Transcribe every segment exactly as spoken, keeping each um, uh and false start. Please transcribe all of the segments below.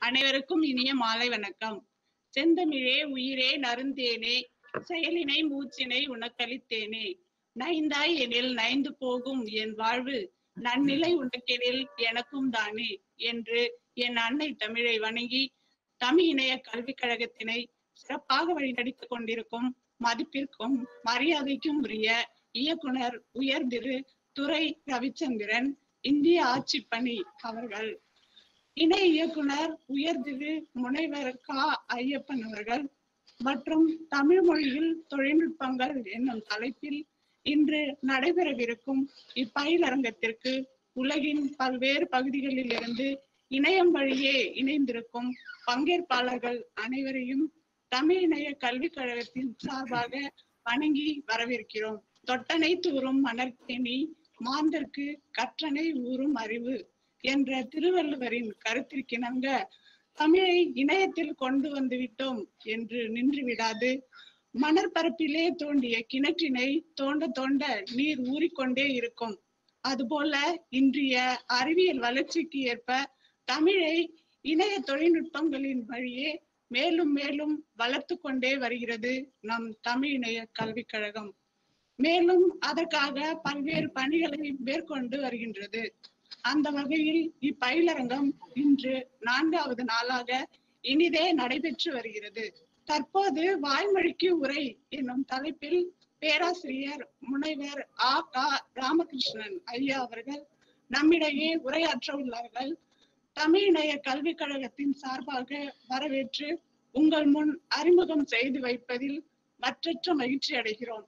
அனைவருக்கும் இனிய மாலை வணக்கம். செந்தமிழே உயிரே நறுந்தேனே, செயலினை மூச்சினை உனக்களித்தேனே, நைந்தாய் எனில் நைந்து போகும் என் வாழ்வு, நன்னிலை உனக்கெனில் எனக்கும் தானே என்று என் அன்னை தமிழை வணங்கி தமிழ் இணைய கல்விக் கழகத்தினை சிறப்பாக வழிநடத்திக் கொண்டிருக்கும் மதிப்பிற்கும் மரியாதைக்கும் உரிய இயக்குனர் உயர் திரு துரை ரவிச்சந்திரன், இந்திய ஆட்சிப்பணி அவர்கள், இணை இயக்குனர் உயர் திரு முனைவர் கா ஐயப்பன் அவர்கள் மற்றும் தமிழ் மொழியில் தொழில்நுட்பங்கள் என்னும் தலைப்பில் இன்று நடைபெறவிருக்கும் இப்பயிலரங்கத்திற்கு உலகின் பல்வேறு பகுதிகளில் இருந்து இணையம் வழியே இணைந்திருக்கும் பங்கேற்பாளர்கள் அனைவரையும் தமிழ் இணைய கல்விக் கழகத்தின் சார்பாக வணங்கி வரவேற்கிறோம். தொட்டனை தூறும் மணற்கேணி மாந்தர்க்கு கற்றனை ஊறும் அறிவு என்ற திருவள்ளுவரின் கருத்திற்கிணங்க தமிழை இணையத்தில் கொண்டு வந்து விட்டோம் என்று நின்று விடாது, மணற்பரப்பிலே தோண்டிய கிணற்றினை தோண்ட தோண்ட நீர் ஊறிக்கொண்டே இருக்கும். அதுபோல இன்றைய அறிவியல் வளர்ச்சிக்கு ஏற்ப தமிழை இணைய தொழில்நுட்பங்களின் வழியே மேலும் மேலும் வளர்த்து கொண்டே வருகிறது நம் தமிழ் இணைய கல்விக் கழகம். மேலும் அதற்காக பல்வேறு பணிகளை மேற்கொண்டு வருகின்றது. அந்த வகையில் இப்பயிலரங்கம் இன்று நான்காவது நாளாக இனிதே நடைபெற்று வருகிறது. தற்போது வாய்மொழிக்கு உரை என்னும் தலைப்பில் பேராசிரியர் முனைவர் ஆ கா ராமகிருஷ்ணன் ஐயா அவர்கள் நம்மிடையே உரையாற்ற உள்ளார்கள். தமிழ் இணைய கல்விக் கழகத்தின் சார்பாக வரவேற்று உங்கள் முன் அறிமுகம் செய்து வைப்பதில் மற்றற்ற மகிழ்ச்சி அடைகிறோம்.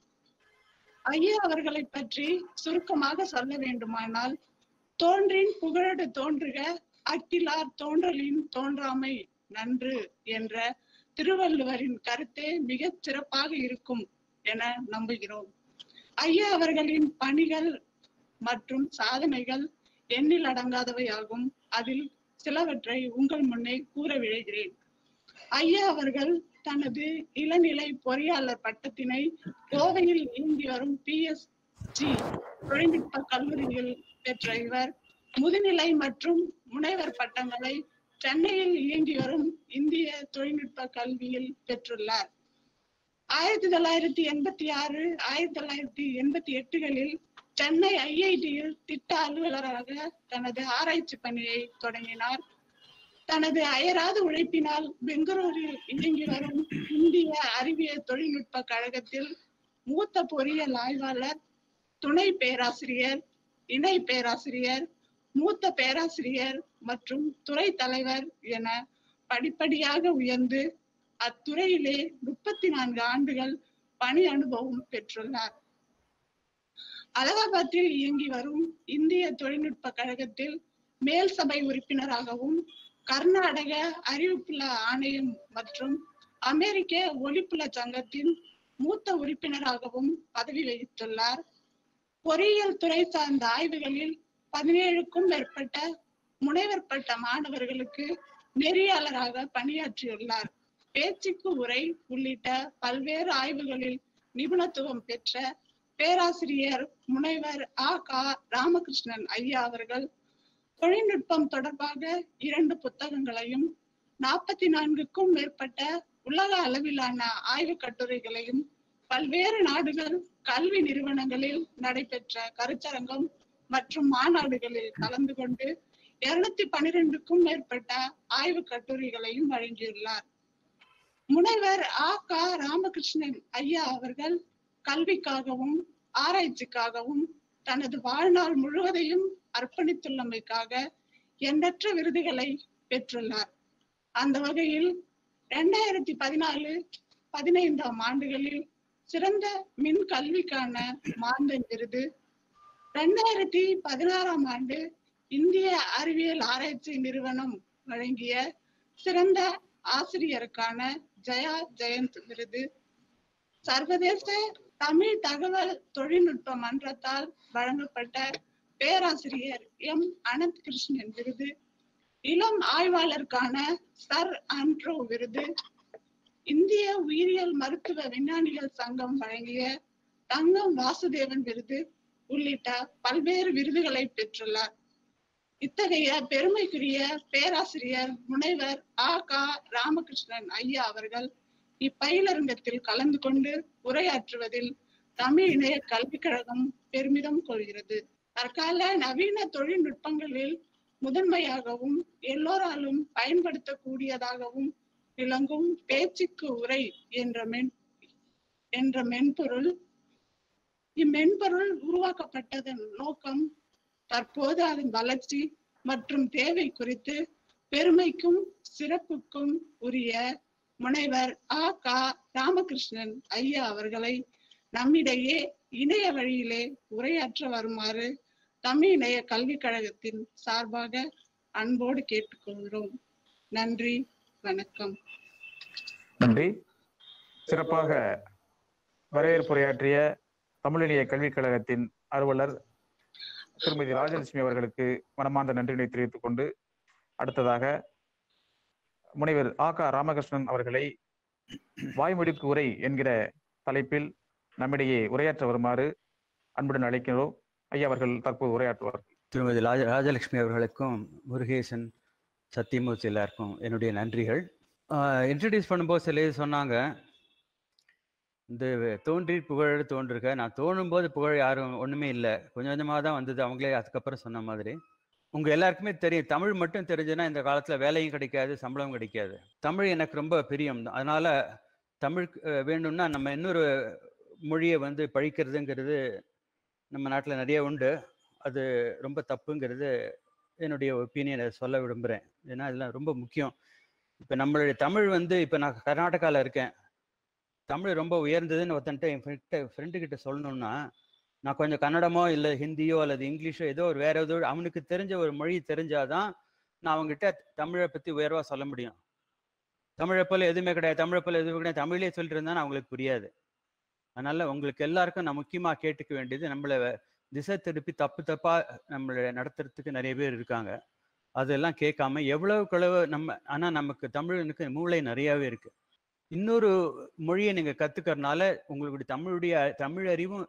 ஐயா அவர்களை பற்றி சுருக்கமாக சொல்ல வேண்டுமானால், தோன்றின் புகழடு தோன்றுக, அக்கிலார் தோன்றலின் தோன்றாமை நன்று என்ற திருவள்ளுவரின் கருத்தே மிக சிறப்பாக இருக்கும் என நம்புகிறோம். ஐயா அவர்களின் பணிகள் மற்றும் சாதனைகள் எண்ணில் அடங்காதவையாகும். அதில் சிலவற்றை உங்கள் முன்னே கூற விழைகிறேன். ஐயா அவர்கள் தனது இளநிலை பொறியாளர் பட்டத்தினை கோவையில் இயங்கி வரும் பி எஸ் ஜி தொழில்நுட்ப கல்லூரியில் பெற்ற இவர் முதுநிலை மற்றும் முனைவர் பட்டங்களை சென்னையில் இயங்கி வரும் இந்திய தொழில்நுட்ப கல்வியில் பெற்றுள்ளார். ஆயிரத்தி தொள்ளாயிரத்தி எண்பத்தி ஆறு ஆயிரத்தி தொள்ளாயிரத்தி எண்பத்தி எட்டுகளில் சென்னை ஐ ஐ டியில் திட்ட அலுவலராக தனது ஆராய்ச்சி பணியை தொடங்கினார். தனது அயராத உழைப்பினால் பெங்களூரில் இயங்கி வரும் இந்திய அறிவியல் தொழில்நுட்ப கழகத்தில் மூத்த பொறியியல் ஆய்வாளர், துணை பேராசிரியர், இணை பேராசிரியர், மூத்த பேராசிரியர் மற்றும் துறை தலைவர் என படிப்படியாக உயர்ந்து அத்துறையிலே முப்பத்தி நான்கு ஆண்டுகள் பணி அனுபவம் பெற்றுள்ளார். அலகாபாத்தில் இயங்கி வரும் இந்திய தொழில்நுட்ப கழகத்தில் மேல் சபை உறுப்பினராகவும், கர்நாடக அறிவுப்புல ஆணையம் மற்றும் அமெரிக்க ஒலிப்புல சங்கத்தின் மூத்த உறுப்பினராகவும் பதவி வகித்துள்ளார். பொறியியல் துறை சார்ந்த ஆய்வுகளில் பதினேழுக்கும் மேற்பட்ட முனைவர் பட்ட மாணவர்களுக்கு நெறியாளராக பணியாற்றியுள்ளார். பேச்சுக்கு உரை உள்ளிட்ட பல்வேறு ஆய்வுகளில் நிபுணத்துவம் பெற்ற பேராசிரியர் முனைவர் ஆ கா ராமகிருஷ்ணன் ஐயா அவர்கள் தொழில்நுட்பம் தொடர்பாக இரண்டு புத்தகங்களையும் நாற்பத்தி நான்குக்கும் மேற்பட்ட உலக அளவிலான ஆய்வு கட்டுரைகளையும் பல்வேறு நாடுகள் கல்வி நிறுவனங்களில் நடைபெற்ற கருத்தரங்கம் மற்றும் மாநாடுகளில் கலந்து கொண்டு இருநூத்தி பனிரெண்டுக்கும் மேற்பட்ட ஆய்வு கட்டுரைகளையும் வழங்கியுள்ளார். முனைவர் ஆ கா ராமகிருஷ்ணன் ஐயா அவர்கள் கல்விக்காகவும் ஆராய்ச்சிக்காகவும் தனது வாழ்நாள் முழுவதையும் அர்ப்பணித்துள்ளமைக்காக எண்ணற்ற விருதுகளை பெற்றுள்ளார். அந்த வகையில் இரண்டாயிரத்தி பதினாலு பதினைந்தாம் ஆண்டுகளில் சிறந்த மின் கல்விக்கான மாந்தன் விருது, இரண்டாயிரத்தி பதினாறாம் ஆண்டு இந்திய அறிவியல் ஆராய்ச்சி நிறுவனம் வழங்கிய சிறந்த ஆசிரியருக்கான ஜெயா ஜெயந்த் விருது, சர்வதேச தமிழ் தகவல் தொழில்நுட்ப மன்றத்தால் வழங்கப்பட்ட பேராசிரியர் எம் அனந்த் கிருஷ்ணன் விருது, இளம் ஆய்வாளருக்கான சர் ஆண்ட்ரோ விருது, இந்திய உயிரியல் மருத்துவ விஞ்ஞானிகள் சங்கம் வழங்கிய தங்கம் வாசுதேவன் விருது உள்ளிட்ட பல்வேறு விருதுகளை பெற்றுள்ளார். இத்தகைய பெருமைக்குரிய பேராசிரியர் முனைவர் ஆ கா ராமகிருஷ்ணன் ஐயா அவர்கள் இப்பயிலரங்கத்தில் கலந்து கொண்டு உரையாற்றுவதில் தமிழ் இணைய கல்விக் கழகம் பெருமிதம் கொள்கிறது. தற்கால நவீன தொழில்நுட்பங்களில் முதன்மையாகவும் எல்லோராலும் பயன்படுத்தக்கூடியதாகவும் விளங்கும் பேச்சுக்கு உரை என்ற மென் என்ற மென்பொருள் இம்மென்பொருள் உருவாக்கப்பட்டதன் நோக்கம் தற்போது அதன் வளர்ச்சி மற்றும் தேவை குறித்து பெருமைக்கும் சிறப்புக்கும் உரிய முனைவர் ஆ கா ராமகிருஷ்ணன் ஐயா அவர்களை நம்மிடையே இணைய வழியிலே உரையாற்ற வருமாறு தமிழ் இணைய கல்விக் கழகத்தின் சார்பாக அன்போடு கேட்டுக்கொள்கிறோம். நன்றி, வணக்கம். நன்றி. சிறப்பாக வரவேற்புரையாற்றிய தமிழ் இணைய கல்விக் கழகத்தின் அலுவலர் திருமதி ராஜலட்சுமி அவர்களுக்கு மனமார்ந்த நன்றியை தெரிவித்துக் கொண்டு அடுத்ததாக முனைவர் ஆ கா ராமகிருஷ்ணன் அவர்களை வாய்மொழிக்கு உரை என்கிற தலைப்பில் நம்மிடையே உரையாற்ற வருமாறு அன்புடன் அழைக்கிறோம். ஐயா அவர்கள் தற்போது உரையாற்றுவார்கள். திருமதி ராஜ ராஜலட்சுமி அவர்களுக்கும் முருகேசன் சத்தியமூர்த்தி எல்லாருக்கும் என்னுடைய நன்றிகள். இன்ட்ரடியூஸ் பண்ணும்போது சில இது சொன்னாங்க, இந்த தோன்றி புகழ் தோன்றுக. நான் தோணும் போது புகழ் யாரும் ஒன்றுமே இல்லை, கொஞ்சம் கொஞ்சமாக தான் வந்தது. அவங்களே அதுக்கப்புறம் சொன்ன மாதிரி உங்கள் எல்லாருக்குமே தெரியும், தமிழ் மட்டும் தெரிஞ்சுன்னா இந்த காலத்தில் வேலையும் கிடைக்காது, சம்பளம் கிடைக்காது. தமிழ் எனக்கு ரொம்ப பிரியம். அதனால் தமிழ் வேணும்னா நம்ம இன்னொரு மொழியை வந்து பழிக்கிறதுங்கிறது நம்ம நாட்டில் நிறைய உண்டு. அது ரொம்ப தப்புங்கிறது என்னுடைய ஒப்பீனியனை சொல்ல விரும்புகிறேன். ஏன்னா இதெல்லாம் ரொம்ப முக்கியம். இப்போ நம்மளுடைய தமிழ் வந்து, இப்போ நான் கர்நாடகாவில் இருக்கேன், தமிழ் ரொம்ப உயர்ந்ததுன்னு ஒருத்தன்ட்டு என் ஃப்ரெண்ட்ட ஃப்ரெண்டுக்கிட்ட சொல்லணும்னா, நான் கொஞ்சம் கன்னடமோ இல்லை ஹிந்தியோ அல்லது இங்கிலீஷோ ஏதோ ஒரு வேற ஏதோ அவனுக்கு தெரிஞ்ச ஒரு மொழி தெரிஞ்சாதான் நான் அவங்ககிட்ட தமிழை பற்றி உயர்வாக சொல்ல முடியும். தமிழை போல எதுவுமே கிடையாது, தமிழை போல எதுவுமே கிடையாது, தமிழே சொல்லிட்டு இருந்தால் அவங்களுக்கு புரியாது. அதனால உங்களுக்கு எல்லாருக்கும் நான் முக்கியமாக கேட்டுக்க வேண்டியது, நம்மளை திசை திருப்பி தப்பு தப்பாக நம்மளை நடத்துறதுக்கு நிறைய பேர் இருக்காங்க. அதெல்லாம் கேட்காம எவ்வளவுக்கு எவ்வளவு நம்ம, ஆனால் நமக்கு தமிழனுக்கு மூளை நிறையாவே இருக்கு. இன்னொரு மொழியை நீங்கள் கற்றுக்கறனால உங்களுடைய தமிழுடைய தமிழ் அறிவும்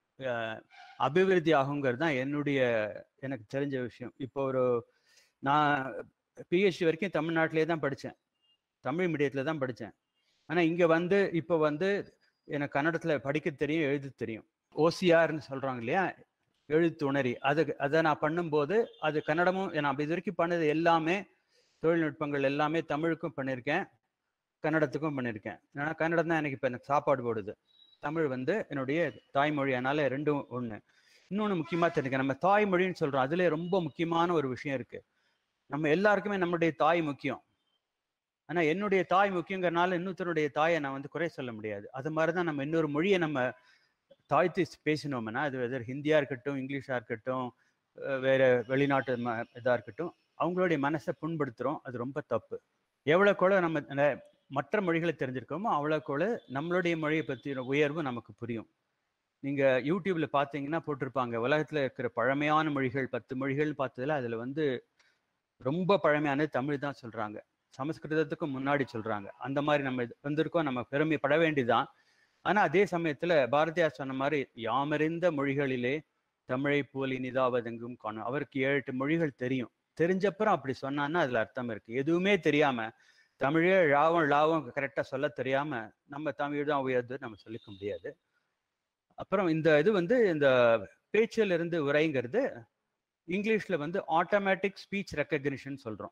அபிவிருத்தி ஆகுங்கிறது தான் என்னுடைய எனக்கு தெரிஞ்ச விஷயம். இப்போ ஒரு நான் பிஹெச்டி வரைக்கும் தமிழ்நாட்டிலே தான் படித்தேன், தமிழ் மீடியத்தில் தான் படித்தேன். ஆனால் இங்கே வந்து இப்போ வந்து எனக்கு கன்னடத்தில் படிக்க தெரியும், எழுத தெரியும். ஓசிஆர்னு சொல்கிறாங்க இல்லையா, எழுத்துணரி, அது அதை நான் பண்ணும்போது அது கன்னடமும் நான் இது வரைக்கும் பண்ணது எல்லாமே தொழில்நுட்பங்கள் எல்லாமே தமிழுக்கும் பண்ணியிருக்கேன், கன்னடத்துக்கும் பண்ணியிருக்கேன். ஏன்னா கன்னடம் தான் எனக்கு இப்போ எனக்கு சாப்பாடு போடுது, தமிழ் வந்து என்னுடைய தாய்மொழி. அதனால ரெண்டும் ஒன்று. இன்னொன்று முக்கியமாக தெரிஞ்சுக்க, நம்ம தாய்மொழின்னு சொல்கிறோம், அதில் ரொம்ப முக்கியமான ஒரு விஷயம் இருக்குது. நம்ம எல்லாருக்குமே நம்மளுடைய தாய் முக்கியம். ஆனால் என்னுடைய தாய் முக்கியங்கிறனால இன்னொருத்தருடைய தாயை நான் வந்து குறை சொல்ல முடியாது. அது மாதிரி தான் நம்ம இன்னொரு மொழியை நம்ம தாய்த்து பேசினோம்னா, அது வெதர் ஹிந்தியாக இருக்கட்டும், இங்கிலீஷாக இருக்கட்டும், வேறு வெளிநாட்டு ம இதாக இருக்கட்டும், அவங்களுடைய மனசை புண்படுத்துகிறோம். அது ரொம்ப தப்பு. எவ்வளோக்கோளோ நம்ம மற்ற மொழிகளை தெரிஞ்சிருக்கோமோ அவ்வளோக்கோளோ நம்மளுடைய மொழியை பற்றின உயர்வு நமக்கு புரியும். நீங்கள் யூடியூப்பில் பார்த்தீங்கன்னா போட்டிருப்பாங்க, உலகத்தில் இருக்கிற பழமையான மொழிகள் பத்து மொழிகள் பார்த்ததில் அதில் வந்து ரொம்ப பழமையானது தமிழ் தான் சொல்கிறாங்க, சமஸ்கிருதத்துக்கும் முன்னாடி சொல்கிறாங்க. அந்த மாதிரி நம்ம வந்திருக்கோம், நம்ம பெருமைப்பட வேண்டிதான். ஆனால் அதே சமயத்தில் பாரதியார் சொன்ன மாதிரி, யாமறிந்த மொழிகளிலே தமிழை போல் இனிதாவதெங்கும் காணும். அவருக்கு ஏழு எட்டு மொழிகள் தெரியும். தெரிஞ்சப்புறம் அப்படி சொன்னான்னா அதில் அர்த்தம் இருக்குது. எதுவுமே தெரியாமல் தமிழே ழாவும் ழாவும் கரெக்டாக சொல்ல தெரியாமல் நம்ம தமிழ் தான் உயர்ந்து நம்ம சொல்லிக்க முடியாது. அப்புறம் இந்த இது வந்து இந்த பேச்சில் இருந்து உரைங்கிறது இங்கிலீஷில் வந்து ஆட்டோமேட்டிக் ஸ்பீச் ரெக்கக்னிஷன் சொல்கிறோம்,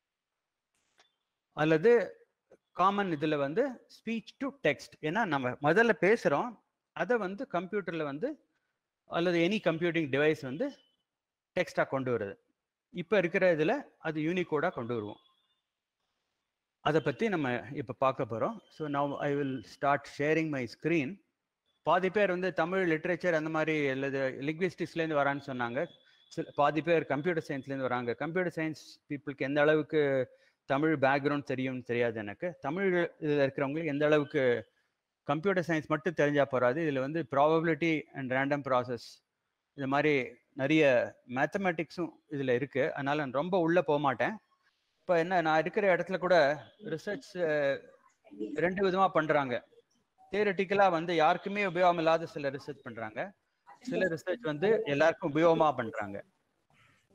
அல்லது காமன் இதில் வந்து ஸ்பீச் டு டெக்ஸ்ட். ஏன்னா நம்ம முதல்ல பேசுகிறோம், அதை வந்து கம்ப்யூட்டரில் வந்து அல்லது எனி கம்ப்யூட்டிங் டிவைஸ் வந்து டெக்ஸ்டாக கொண்டு வருது. இப்போ இருக்கிற இதில் அது யூனிகோடாக கொண்டு வருவோம். அதை பற்றி நம்ம இப்போ பார்க்க போகிறோம். So now I will start sharing my screen. பாதி பேர் வந்து தமிழ் லிட்ரேச்சர் அந்த மாதிரி அல்லது லிங்க்விஸ்டிக்ஸ்லேருந்து வரான்னு சொன்னாங்க. பாதி பேர் கம்ப்யூட்டர் சயின்ஸ்லேருந்து வராங்க. கம்ப்யூட்டர் சயின்ஸ் பீப்புளுக்கு எந்த அளவுக்கு தமிழ் பேக்ரவுண்ட் தெரியும்னு தெரியாது எனக்கு. தமிழ் இதில் இருக்கிறவங்களுக்கு எந்த அளவுக்கு கம்ப்யூட்டர் சயின்ஸ் மட்டும் தெரிஞ்சால் போகாது, இதில் வந்து ப்ராபபிலிட்டி அண்ட் ரேண்டம் ப்ராசஸ் இது மாதிரி நிறைய மேத்தமெட்டிக்ஸும் இதில் இருக்குது. அதனால் நான் ரொம்ப உள்ளே போக மாட்டேன். இப்போ என்ன, நான் இருக்கிற இடத்துல கூட ரிசர்ச் ரெண்டு விதமாக பண்ணுறாங்க. தியரட்டிக்கலாக வந்து யாருக்குமே உபயோகம் இல்லாத சில ரிசர்ச் பண்ணுறாங்க, சில ரிசர்ச் வந்து எல்லாருக்கும் உபயோகமாக பண்ணுறாங்க.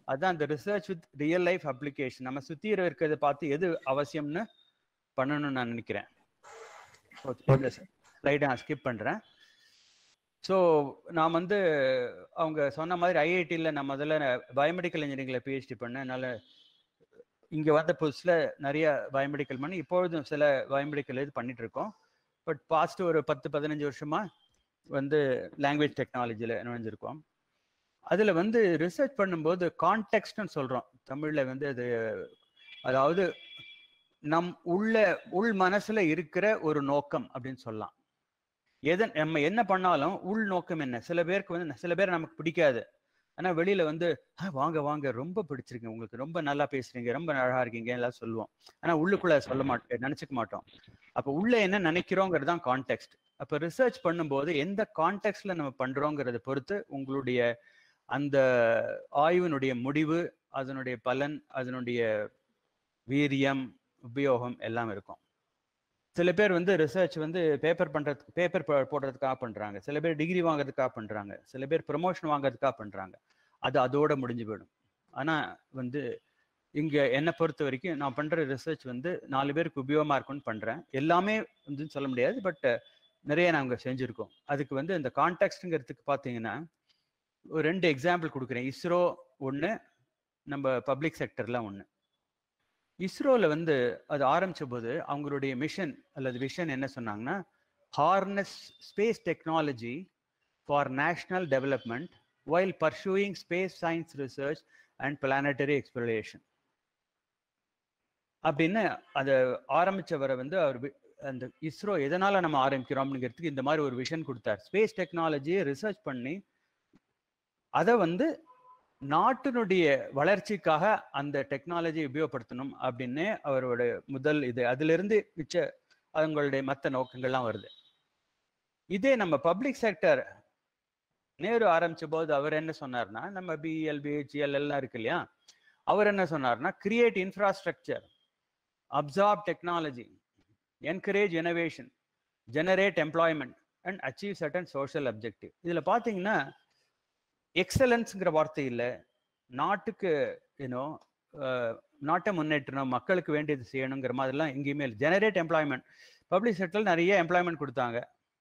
அதான் அந்த research with real life application. நம்ம சுற்றி இருக்கிறத பார்த்து எது அவசியம்னு பண்ணணும்னு நான் நினைக்கிறேன். இந்த ஸ்லைடை நான் ஸ்கிப் பண்ணுறேன். ஸோ நான் வந்து அவங்க சொன்ன மாதிரி ஐஐடியில் நான் முதல்ல பயோமெடிக்கல் இன்ஜினியரிங்கில் பிஹெச்டி பண்ணேன். அதனால் இங்கே வந்த புதுசில் நிறைய பயோமெடிக்கல் பண்ணி இப்பொழுதும் சில பயோமெடிக்கல் இது பண்ணிட்டு இருக்கோம். பட் பாஸ்ட் ஒரு பத்து பதினஞ்சு வருஷமாக வந்து லாங்குவேஜ் டெக்னாலஜியில் நுழைஞ்சிருக்கோம். அதில் வந்து ரிசர்ச் பண்ணும்போது கான்டெக்ஸ்ட்னு சொல்கிறோம் தமிழில் வந்து அது, அதாவது நம் உள்ள உள் மனசுல இருக்கிற ஒரு நோக்கம் அப்படின்னு சொல்லலாம். எதை நம்ம என்ன பண்ணாலும் உள் நோக்கம் என்ன. சில பேருக்கு வந்து சில பேர் நமக்கு பிடிக்காது, ஆனா வெளியில வந்து வாங்க வாங்க ரொம்ப பிடிச்சிருக்கீங்க, உங்களுக்கு ரொம்ப நல்லா பேசுறீங்க, ரொம்ப அழகா இருக்கீங்க எல்லாம் சொல்லுவோம். ஆனா உள்ளுக்குள்ள சொல்ல மாட்டோம், நினைச்சுக்க மாட்டோம். அப்போ உள்ள என்ன நினைக்கிறோங்கிறது தான் கான்டெக்ஸ்ட். அப்போ ரிசர்ச் பண்ணும்போது எந்த கான்டெக்ட்ல நம்ம பண்றோங்கிறத பொறுத்து உங்களுடைய அந்த ஆய்வினுடைய முடிவு, அதனுடைய பலன், அதனுடைய வீரியம், உபயோகம் எல்லாம் இருக்கும். சில பேர் வந்து ரிசர்ச் வந்து பேப்பர் பண்றதுக்கு பேப்பர் போடுறதுக்காக பண்றாங்க, சில பேர் டிகிரி வாங்குறதுக்காக பண்றாங்க, சில பேர் ப்ரமோஷன் வாங்குறதுக்காக பண்றாங்க. அது அதோட முடிஞ்சு போயிடும். ஆனா வந்து இங்க என்னை பொறுத்த வரைக்கும் நான் பண்ற ரிசர்ச் வந்து நாலு பேருக்கு உபயோகமா இருக்கும்னு பண்றேன். எல்லாமே வந்து சொல்ல முடியாது, பட் நிறைய நாங்கள் செஞ்சுருக்கோம். அதுக்கு வந்து இந்த கான்டெக்ட்ங்கிறதுக்கு பார்த்தீங்கன்னா ஒரு ரெண்டு எக்ஸாம்பிள் கொடுக்குறேன். இஸ்ரோ ஒன்று, நம்ம பப்ளிக் செக்டர்ல ஒன்று. இஸ்ரோவில் வந்து அது ஆரம்பிச்ச போது அவங்களுடைய மிஷன் அல்லது விஷன் என்ன சொன்னாங்கன்னா, harness space technology for national development while pursuing space science research and planetary exploration அப்படின்னு அதை ஆரம்பிச்சவரை வந்து அவர் அந்த இஸ்ரோ எதனால நம்ம ஆரம்பிக்கிறோம் அப்படிங்கிறதுக்கு இந்த மாதிரி ஒரு விஷன் கொடுத்தார். ஸ்பேஸ் டெக்னாலஜியை ரிசர்ச் பண்ணி அதை வந்து நாட்டினுடைய வளர்ச்சிக்காக அந்த டெக்னாலஜி உபயோகப்படுத்தணும் அப்படின்னு அவரோட முதல் இது. அதுல இருந்து மிச்ச அவங்களுடைய மற்ற நோக்கங்கள்லாம் வருது. இதே நம்ம பப்ளிக் செக்டர் நேரு ஆரம்பிச்ச போது அவர் என்ன சொன்னார்னா, நம்ம பிஎல் பிஹெச்எல் எல்லாம் இருக்கு இல்லையா, அவர் என்ன சொன்னார்னா, create infrastructure, absorb technology, encourage innovation, generate employment and achieve certain social objective. இதுல பாத்தீங்கன்னா எக்ஸலன்ஸ்ங்கிற வார்த்தை இல்லை, நாட்டுக்கு ஏன்னோ நாட்டை முன்னேற்றணும், மக்களுக்கு வேண்டியது செய்யணுங்கிற மாதிரிலாம் எங்கேயுமே இல்லை. ஜெனரேட் எம்ப்ளாய்மெண்ட், பப்ளிக் செக்டர்ல நிறைய எம்ப்ளாய்மெண்ட் கொடுத்தாங்க,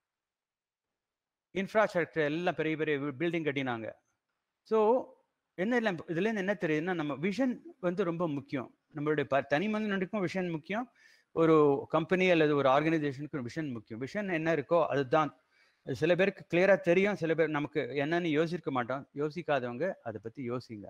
இன்ஃப்ராஸ்ட்ரக்சர் எல்லாம் பெரிய பெரிய பில்டிங் கட்டினாங்க. ஸோ என்ன இல்லை இதுலேருந்து என்ன தெரியுதுன்னா, நம்ம விஷன் வந்து ரொம்ப முக்கியம். நம்மளுடைய ப தனி மனிதனுக்கும் விஷன் முக்கியம், ஒரு கம்பெனி அல்லது ஒரு ஆர்கனைசேஷனுக்கு விஷன் முக்கியம். விஷன் என்ன இருக்கோ அதுதான். சில பேருக்கு கிளியரா தெரியும், சில பேர் நமக்கு என்னன்னு யோசிக்க மாட்டோம். யோசிக்காதவங்க அதை பத்தி யோசிங்க.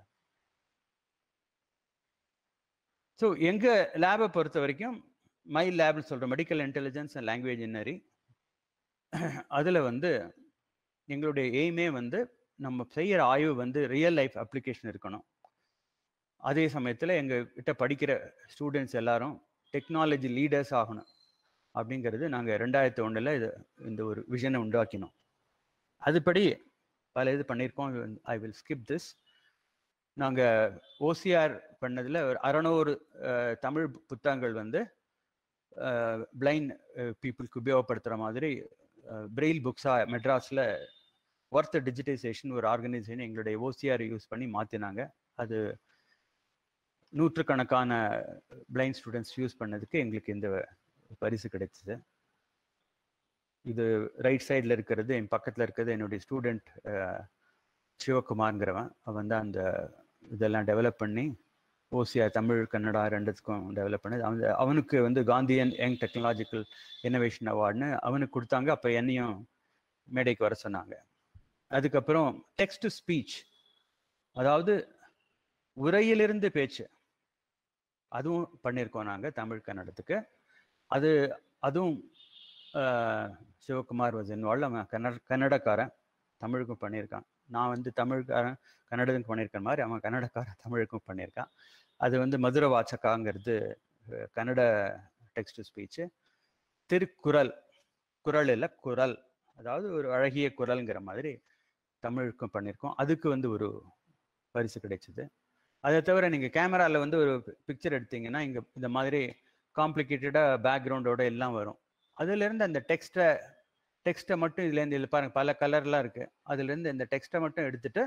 ஸோ எங்க லேபை பொறுத்த வரைக்கும் மை லேப்னு சொல்ற medical intelligence and language engineering, அதுல வந்து எங்களுடைய எய்மே வந்து நம்ம செய்யற ஆய்வு வந்து ரியல் லைஃப் அப்ளிகேஷன் இருக்கணும். அதே சமயத்துல எங்க கிட்ட படிக்கிற ஸ்டூடெண்ட்ஸ் எல்லாரும் டெக்னாலஜி லீடர்ஸ் ஆகணும் அப்படிங்கிறது நாங்கள் ரெண்டாயிரத்தி ஒன்றில் இது இந்த ஒரு விஷனை உண்டாக்கினோம். அதுபடி பல இது பண்ணியிருக்கோம். I will skip this. நாங்கள் ஓசிஆர் பண்ணதில் ஒரு அறநூறு தமிழ் புத்தகங்கள் வந்து பிளைண்ட் பீப்புளுக்கு உபயோகப்படுத்துகிற மாதிரி பிரெயில் புக்ஸாக மெட்ராஸில் ஒர்த் டிஜிட்டைசேஷன் ஒரு ஆர்கனைசேஷன் எங்களுடைய ஓசிஆர் யூஸ் பண்ணி மாற்றினாங்க. அது நூற்றுக்கணக்கான பிளைண்ட் ஸ்டூடெண்ட்ஸ் யூஸ் பண்ணதுக்கு எங்களுக்கு இந்த பரிசு கிடைச்சது. இது ரைட் சைடில் இருக்கிறது, என் பக்கத்தில் இருக்கிறது என்னுடைய ஸ்டூடெண்ட் சிவகுமார்ங்கிறவன். அவன் தான் அந்த இதெல்லாம் டெவலப் பண்ணி ஓசிஆர் தமிழ் கன்னடா ரெண்டுத்துக்கும் டெவலப் பண்ணது. அவன் அவனுக்கு வந்து காந்தியன் யங் டெக்னாலஜிக்கல் இன்னோவேஷன் அவார்டுன்னு அவனுக்கு கொடுத்தாங்க. அப்போ என்னையும் மேடைக்கு வர சொன்னாங்க. அதுக்கப்புறம் டெக்ஸ்ட் டு ஸ்பீச், அதாவது உரையிலிருந்து பேச்சு, அதுவும் பண்ணியிருக்கோம் நாங்கள் தமிழ் கன்னடத்துக்கு. அது அதுவும் சிவகுமார் வாஸ் இன்வால்வ்ட். அவன் கன்னட கன்னடக்காரன், தமிழுக்கும் பண்ணியிருக்கான். நான் வந்து தமிழ்காரன் கன்னடத்துக்கும் பண்ணியிருக்கேன் மாதிரி அவன் கன்னடக்காரன் தமிழுக்கும் பண்ணியிருக்கான். அது வந்து மதுர வாச்சகாங்கிறது Kannada text to speech. Thirukkural, குறள் இல்லை குரல், அதாவது ஒரு அழகிய குரல்ங்கிற மாதிரி தமிழுக்கும் பண்ணியிருக்கோம். அதுக்கு வந்து ஒரு பரிசு கிடைச்சிது. அதை தவிர நீங்கள் கேமராவில் வந்து ஒரு பிக்சர் எடுத்தீங்கன்னா இங்கே இந்த மாதிரி காம்ப்ளிகேட்டடாக பேக்ரவுண்டோட எல்லாம் வரும். அதுலேருந்து அந்த டெக்ஸ்ட்டை டெக்ஸ்ட்டை மட்டும் இதுலேருந்து இதில் பாருங்கள் பல கலர்லாம் இருக்குது. அதுலேருந்து இந்த டெக்ஸ்ட்டை மட்டும் எடுத்துகிட்டு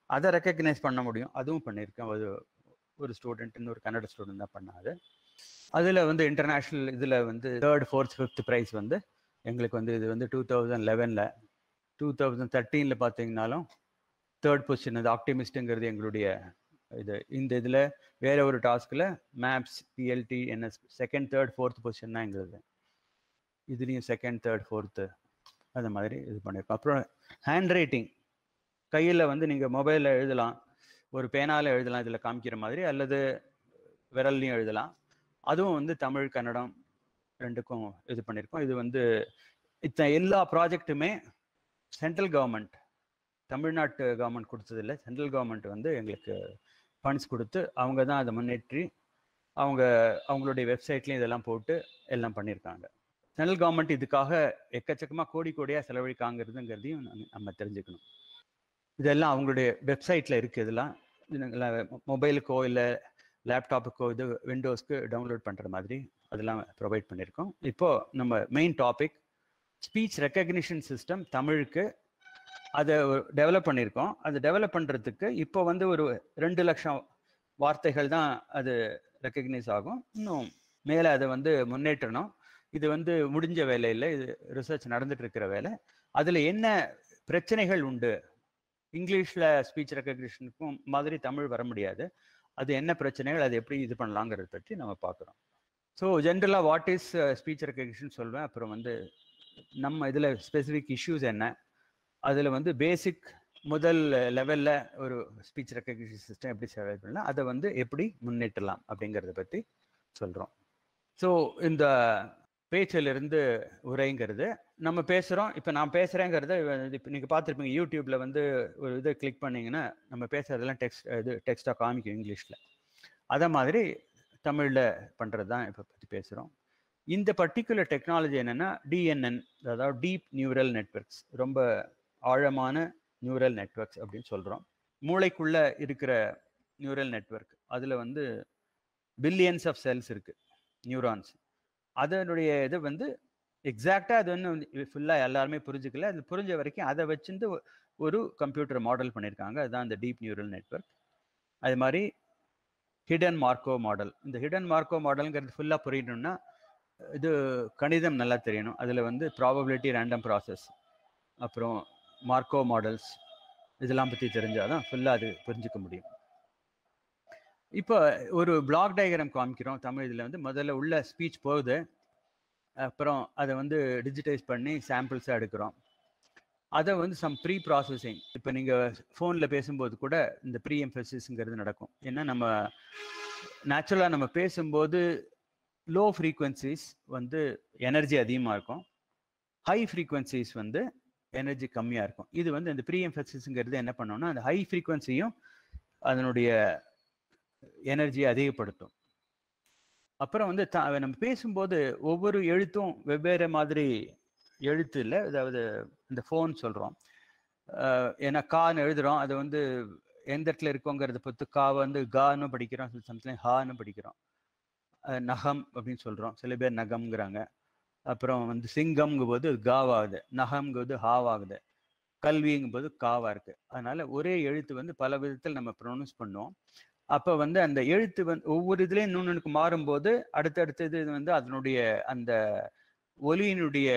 அதை ரெக்கக்னைஸ் பண்ண முடியும். அதுவும் பண்ணியிருக்கேன். ஒரு ஒரு ஸ்டூடெண்ட், இன்னொரு கன்னட ஸ்டூடெண்ட் தான் பண்ணாது. அதில் வந்து இன்டர்நேஷ்னல் இதில் வந்து தேர்ட் ஃபோர்த் ஃபிஃப்த் ப்ரைஸ் வந்து எங்களுக்கு வந்து இது வந்து டூ தௌசண்ட் லெவனில் டூ தௌசண்ட் தேர்ட்டீனில் பார்த்தீங்கன்னாலும் தேர்ட் பொசிஷன். அது ஆப்டிமிஸ்ட்டுங்கிறது எங்களுடைய இது. இந்த இதில் வேற ஒரு டாஸ்கில் maps BLT NS second third fourth position தான் எங்களுது. இதுலேயும் செகண்ட் தேர்ட் ஃபோர்த்து அந்த மாதிரி இது பண்ணியிருக்கோம். அப்புறம் ஹேண்ட் ரைட்டிங், கையில் வந்து நீங்கள் மொபைலில் எழுதலாம், ஒரு பேனால் எழுதலாம் இதில் காமிக்கிற மாதிரி, அல்லது விரல்லையும் எழுதலாம். அதுவும் வந்து தமிழ் கன்னடம் ரெண்டுக்கும் இது பண்ணியிருக்கோம். இது வந்து இத்தனை எல்லா ப்ராஜெக்ட்டுமே சென்ட்ரல் கவர்மெண்ட், தமிழ்நாட்டு கவர்மெண்ட் கொடுத்ததில்லை, சென்ட்ரல் கவர்மெண்ட் வந்து எங்களுக்கு ஃபண்ட்ஸ் கொடுத்து அவங்க தான் அதை முன்னேற்றி அவங்க அவங்களுடைய வெப்சைட்லேயும் இதெல்லாம் போட்டு எல்லாம் பண்ணியிருக்காங்க. சென்ட்ரல் கவர்மெண்ட் இதுக்காக எக்கச்சக்கமாக கோடி கோடியாக செலவழிக்காங்கிறதுங்கிறதையும் நம்ம தெரிஞ்சுக்கணும். இதெல்லாம் அவங்களுடைய வெப்சைட்டில் இருக்குது. இதெல்லாம் மொபைலுக்கோ இல்லை லேப்டாப்புக்கோ இது விண்டோஸ்க்கு டவுன்லோட் பண்ணுற மாதிரி அதெல்லாம் ப்ரொவைட் பண்ணியிருக்கோம். இப்போது நம்ம main topic speech recognition system தமிழுக்கு அதை டெவலப் பண்ணியிருக்கோம். அது டெவலப் பண்ணுறதுக்கு இப்போ வந்து ஒரு ரெண்டு லட்சம் வார்த்தைகள் தான் அது ரெக்கக்னைஸ் ஆகும். இன்னும் மேலே அதை வந்து முன்னேற்றணும். இது வந்து முடிஞ்ச வேலை இல்லை, இது ரிசர்ச் நடந்துட்டு இருக்கிற வேலை. அதில் என்ன பிரச்சனைகள் உண்டு, இங்கிலீஷில் ஸ்பீச் ரெக்கக்னிஷனுக்கும் மாதிரி தமிழ் வர முடியாது, அது என்ன பிரச்சனைகள், அது எப்படி இது பண்ணலாங்கிறத பற்றி நம்ம பார்க்குறோம். ஸோ ஜென்ரலாக வாட் இஸ் ஸ்பீச் ரெக்கக்னிஷன் சொல்வேன். அப்புறம் வந்து நம்ம இதில் ஸ்பெசிஃபிக் இஷ்யூஸ் என்ன, அதில் வந்து பேசிக் முதல் லெவலில் ஒரு ஸ்பீச் ரெக்கக்னிஷன் சிஸ்டம் எப்படி சேவை பண்ணலாம், அதை வந்து எப்படி முன்னேற்றலாம் அப்படிங்கிறத பற்றி சொல்கிறோம். ஸோ இந்த பேச்சிலிருந்து உரைங்கிறது நம்ம பேசுகிறோம். இப்போ நான் பேசுகிறேங்கிறத இப்போ நீங்கள் பார்த்துருப்பீங்க யூடியூப்பில் வந்து ஒரு இதை கிளிக் பண்ணிங்கன்னா நம்ம பேசுகிறதெல்லாம் டெக்ஸ்ட் இது டெக்ஸ்ட்டாக காமிக்கும் இங்கிலீஷில். அதை மாதிரி தமிழில் பண்ணுறது தான் இப்போ பற்றி பேசுகிறோம். இந்த பர்டிகுலர் டெக்னாலஜி என்னென்னா டிஎன்என், அதாவது டீப் நியூரல் நெட்வொர்க்ஸ், ரொம்ப ஆழமான நியூரல் நெட்வொர்க்ஸ் அப்படின்னு சொல்கிறோம். மூளைக்குள்ளே இருக்கிற நியூரல் நெட்வொர்க், அதில் வந்து பில்லியன்ஸ் ஆஃப் செல்ஸ் இருக்குது, நியூரான்ஸ். அதனுடைய இது வந்து எக்ஸாக்டாக அது வந்து ஃபுல்லாக எல்லாருமே புரிஞ்சுக்கல. அது புரிஞ்ச வரைக்கும் அதை வச்சுருந்து ஒரு கம்ப்யூட்டர் மாடல் பண்ணியிருக்காங்க. அதுதான் இந்த டீப் நியூரல் நெட்வொர்க். அது மாதிரி ஹிடன் மார்க்கோ மாடல். இந்த ஹிடன் மார்க்கோ மாடலுங்கிறது ஃபுல்லாக புரியணும்னா இது கணிதம் நல்லா தெரியணும். அதில் வந்து ப்ராபபிலிட்டி, ரேண்டம் ப்ராசஸ், அப்புறம் மார்க்கோ மாடல்ஸ் இதெல்லாம் பற்றி தெரிஞ்சால் தான் ஃபுல்லாக அது புரிஞ்சுக்க முடியும். இப்போ ஒரு பிளாக் டயக்ராம் காமிக்கிறோம் தமிழ். இதில் வந்து முதல்ல உள்ள ஸ்பீச் போகுது, அப்புறம் அதை வந்து டிஜிட்டைஸ் பண்ணி சாம்பிள்ஸாக எடுக்கிறோம். அதை வந்து சம் ப்ரீ ப்ராசஸிங், இப்போ நீங்கள் ஃபோனில் பேசும்போது கூட இந்த ப்ரீ எம்பசிஸ்ங்கிறது நடக்கும். ஏன்னா நம்ம நேச்சுரலாக நம்ம பேசும்போது லோ ஃப்ரீக்வன்சிஸ் வந்து எனர்ஜி அதிகமாக இருக்கும், ஹை ஃப்ரீக்வன்சிஸ் வந்து எனர்ஜி கம்மியாக இருக்கும். இது வந்து இந்த ப்ரீ எம்பசிஸ்ங்கிறது என்ன பண்ணோம்னா அந்த ஹை ஃப்ரீக்வன்சியும் அதனுடைய எனர்ஜியை அதிகப்படுத்தும். அப்புறம் வந்து த நம்ம பேசும்போது ஒவ்வொரு எழுத்தும் வெவ்வேறு மாதிரி எழுத்து இல்லை, அதாவது இந்த ஃபோன் சொல்கிறோம். ஏன்னா கான்னு எழுதுகிறோம், அது வந்து எந்த இடத்துல இருக்கோங்கிறத பொறுத்து கா வந்து கான்னு படிக்கிறோம், சில சமயத்தில் ஹான்னு படிக்கிறோம். நகம் அப்படின்னு சொல்கிறோம், சில பேர் நகம்ங்கிறாங்க. அப்புறம் வந்து சிங்கம்ங்கும் போது காவாகுது, நகம்ங்கிறது ஹாவாகுது, கல்விங்கும் போது காவா இருக்கு. அதனால ஒரே எழுத்து வந்து பல விதத்தில் நம்ம ப்ரொனவுன்ஸ் பண்ணுவோம். அப்போ வந்து அந்த எழுத்து வந்து ஒவ்வொரு இதுலேயும் இன்னொன்றுக்கு மாறும்போது அடுத்தடுத்தது வந்து அதனுடைய அந்த ஒலியினுடைய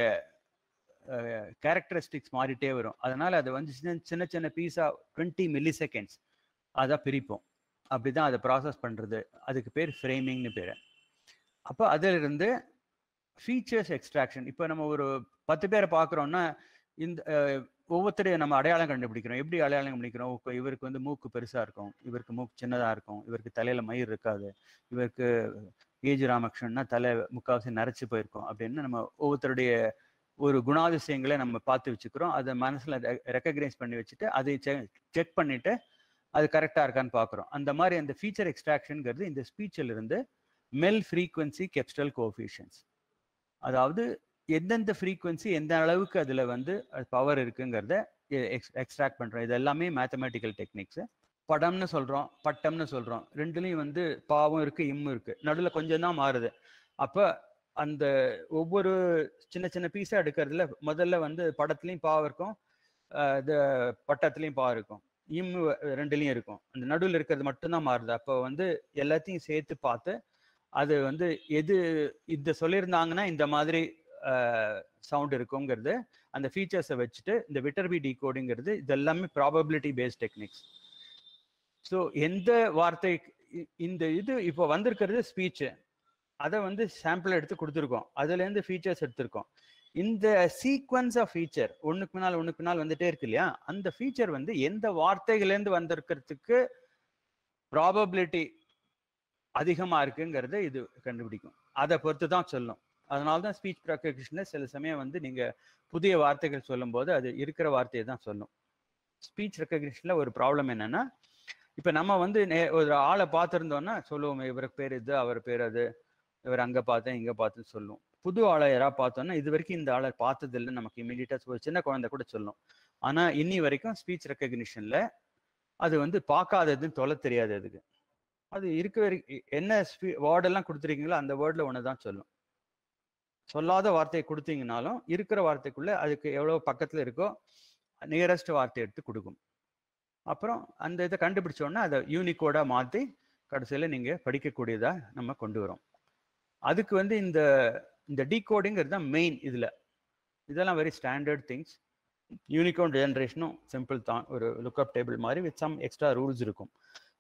கேரக்டரிஸ்டிக்ஸ் மாறிட்டே வரும். அதனால அதை வந்து சின்ன சின்ன சின்ன பீஸா டுவெண்ட்டி மில்லி செகண்ட்ஸ் அதான் பிரிப்போம். அப்படிதான் அதை ப்ராசஸ் பண்ணுறது. அதுக்கு பேர் ஃப்ரேமிங்னு பேர். அப்போ அதிலிருந்து ஃபீச்சர்ஸ் எக்ஸ்ட்ராக்ஷன். இப்போ நம்ம ஒரு பத்து பேரை பார்க்குறோன்னா இந்த ஒவ்வொருத்தரையும் நம்ம அடையாளம் கண்டுபிடிக்கிறோம். எப்படி அடையாளம் கண்டுபிடிக்கிறோம்? இப்போ இவருக்கு வந்து மூக்கு பெருசாக இருக்கும், இவருக்கு மூக்கு சின்னதாக இருக்கும், இவருக்கு தலையில் மயிர் இருக்காது, இவருக்கு ஏஜி ராமகிருஷ்ணன்னா தலை முக்கால்வாசி நரைச்சி போயிருக்கும் அப்படின்னு நம்ம ஒவ்வொருத்தருடைய ஒரு குணாதிசயங்களை நம்ம பார்த்து வச்சுக்கிறோம். அதை மனசில் ரெக்கக்னைஸ் பண்ணி வச்சுட்டு அதை செக் பண்ணிவிட்டு அது கரெக்டாக இருக்கான்னு பார்க்குறோம். அந்த மாதிரி அந்த ஃபீச்சர் எக்ஸ்ட்ராக்ஷனுங்கிறது இந்த ஸ்பீச்சில் இருந்து மெல் ஃப்ரீக்வன்சி கெப்ஸ்டல் கோஎஃபிஷியன்ட்ஸ், அதாவது எந்தெந்த ஃப்ரீக்வன்சி எந்த அளவுக்கு அதில் வந்து பவர் இருக்குங்கிறத எக்ஸ் எக்ஸ்ட்ராக்ட் பண்ணுறோம். இது எல்லாமே மேத்தமேட்டிக்கல் டெக்னிக்ஸு. படம்னு சொல்கிறோம், பட்டம்னு சொல்கிறோம், ரெண்டுலேயும் வந்து பாவும் இருக்குது, இம்மும் இருக்குது, நடுவில் கொஞ்சம் தான் மாறுது. அப்போ அந்த ஒவ்வொரு சின்ன சின்ன பீஸாக எடுக்கிறதுல முதல்ல வந்து படத்துலையும் பாவம் இருக்கும், இது பட்டத்துலேயும் பாவம் இருக்கும். இம் ரெண்டுலையும் இருக்கும். அந்த நடுவில் இருக்கிறது மட்டும்தான் மாறுது. அப்போ வந்து எல்லாத்தையும் சேர்த்து பார்த்து அது வந்து எது இதை சொல்லியிருந்தாங்கன்னா இந்த மாதிரி சவுண்ட் இருக்குங்கிறது அந்த ஃபீச்சர்ஸை வச்சுட்டு இந்த விட்டர்பி டீகோடிங்கிறது இது எல்லாமே ப்ராபபிலிட்டி பேஸ்ட் டெக்னிக்ஸ். ஸோ எந்த வார்த்தை இந்த இது இப்போ வந்திருக்கிறது ஸ்பீச்சு, அதை வந்து சாம்பிள் எடுத்து கொடுத்துருக்கோம், அதுலேருந்து ஃபீச்சர்ஸ் எடுத்திருக்கோம். இந்த சீக்வன்ஸ் ஆஃப் ஃபீச்சர் ஒன்றுக்கு பின்னால் ஒன்றுக்கு பின்னால் வந்துட்டே இருக்கு இல்லையா, அந்த ஃபீச்சர் வந்து எந்த வார்த்தைகள்லேருந்து வந்திருக்கிறதுக்கு ப்ராபபிலிட்டி அதிகமாக இருக்குங்கிறத இது கண்டுபிடிக்கும். அதை பொறுத்து தான் சொல்லும். அதனால தான் ஸ்பீச் ரெகக்னிஷனில் சில சமயம் வந்து நீங்கள் புதிய வார்த்தைகள் சொல்லும்போது அது இருக்கிற வார்த்தையை தான் சொல்லும். ஸ்பீச் ரெகக்னிஷனில் ஒரு ப்ராப்ளம் என்னென்னா, இப்போ நம்ம வந்து நே ஒரு ஆளை பார்த்துருந்தோன்னா சொல்லுவோம் இவருக்கு பேர் இது, அவர் பேர் அது, இவர் அங்கே பார்த்தேன் இங்கே பார்த்துன்னு சொல்லுவோம். புது ஆளை யாராவது பார்த்தோன்னா இது வரைக்கும் இந்த ஆளை பார்த்ததில்லை நமக்கு இமீடியட்டாக ஒரு சின்ன குழந்தை கூட சொல்லும். ஆனால் இன்னி வரைக்கும் ஸ்பீச் ரெகக்னிஷனில் அது வந்து பார்க்காததுன்னு தொலை தெரியாது. அதுக்கு அது இருக்க வரைக்கும் என்ன ஸ்பீ வேர்டெல்லாம் கொடுத்துருக்கீங்களோ அந்த வேர்டில் ஒன்று தான் சொல்லும். சொல்லாத வார்த்தையை கொடுத்தீங்கனாலும் இருக்கிற வார்த்தைக்குள்ளே அதுக்கு எவ்வளோ பக்கத்தில் இருக்கோ நியரஸ்ட் வார்த்தை எடுத்து கொடுக்கும். அப்புறம் அந்த இதை கண்டுபிடிச்சோன்னா அதை யூனிகோடாக மாற்றி கடைசியில் நீங்கள் படிக்கக்கூடியதாக நம்ம கொண்டு வரோம். அதுக்கு வந்து இந்த இந்த டீகோடிங்கிறது தான் மெயின். இதில் இதெல்லாம் வெரி ஸ்டாண்டர்ட் திங்ஸ். யூனிகோட் ஜென்ரேஷனும் சிம்பிள் தான், ஒரு லுக்அப் டேபிள் மாதிரி வித் சம் எக்ஸ்ட்ரா ரூல்ஸ் இருக்கும்.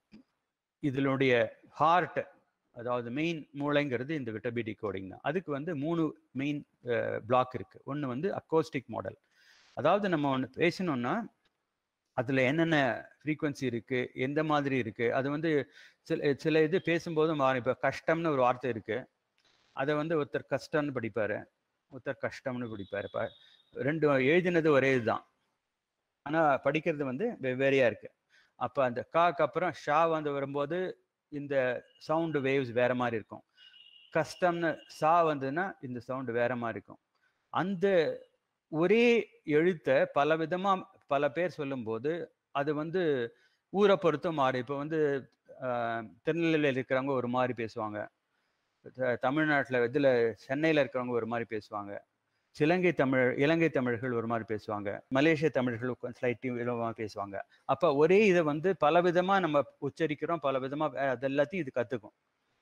இதனுடைய ஹார்ட், அதாவது மெயின் மூளைங்கிறது இந்த விட்டர்பி டீகோடிங் தான். அதுக்கு வந்து மூணு மெயின் பிளாக் இருக்குது. ஒன்று வந்து அக்கோஸ்டிக் மாடல், அதாவது நம்ம ஒன்று பேசணுன்னா அதில் என்னென்ன ஃப்ரீக்வன்சி இருக்குது, எந்த மாதிரி இருக்குது, அது வந்து சில சில இது பேசும்போது மாறும். இப்போ கஷ்டம்னு ஒரு வார்த்தை இருக்குது, அதை வந்து ஒருத்தர் கஷ்டம்னு படிப்பார், ஒருத்தர் கஷ்டம்னு படிப்பார். இப்போ ரெண்டு எழுதினது ஒரே இதுதான், ஆனால் படிக்கிறது வந்து வெவ்வேறையாக இருக்குது. அப்போ அந்த காக்கு அப்புறம் ஷா வந்து வரும்போது இந்த சவுண்டு வேவ்ஸ் வேற மாதிரி இருக்கும். கஷ்டம்னு சா வந்ததுன்னா இந்த சவுண்டு வேற மாதிரி இருக்கும். அந்த ஒரே எழுத்தை பல விதமாக பல பேர் சொல்லும்போது அது வந்து ஊரை பொறுத்து மாறி. இப்போ வந்து திருநெல்வேலியில் இருக்கிறவங்க ஒரு மாதிரி பேசுவாங்க, தமிழ்நாட்டில் இதில் சென்னையில் இருக்கிறவங்க ஒரு மாதிரி பேசுவாங்க, இலங்கை தமிழ் இலங்கை தமிழர்கள் ஒரு மாதிரி பேசுவாங்க, மலேசிய தமிழர்கள் ஸ்லைட்லி விதமாக பேசுவாங்க. அப்போ ஒரே இதை வந்து பல விதமாக நம்ம உச்சரிக்கிறோம், பல விதமாக அது எல்லாத்தையும் இது கற்றுக்கும்.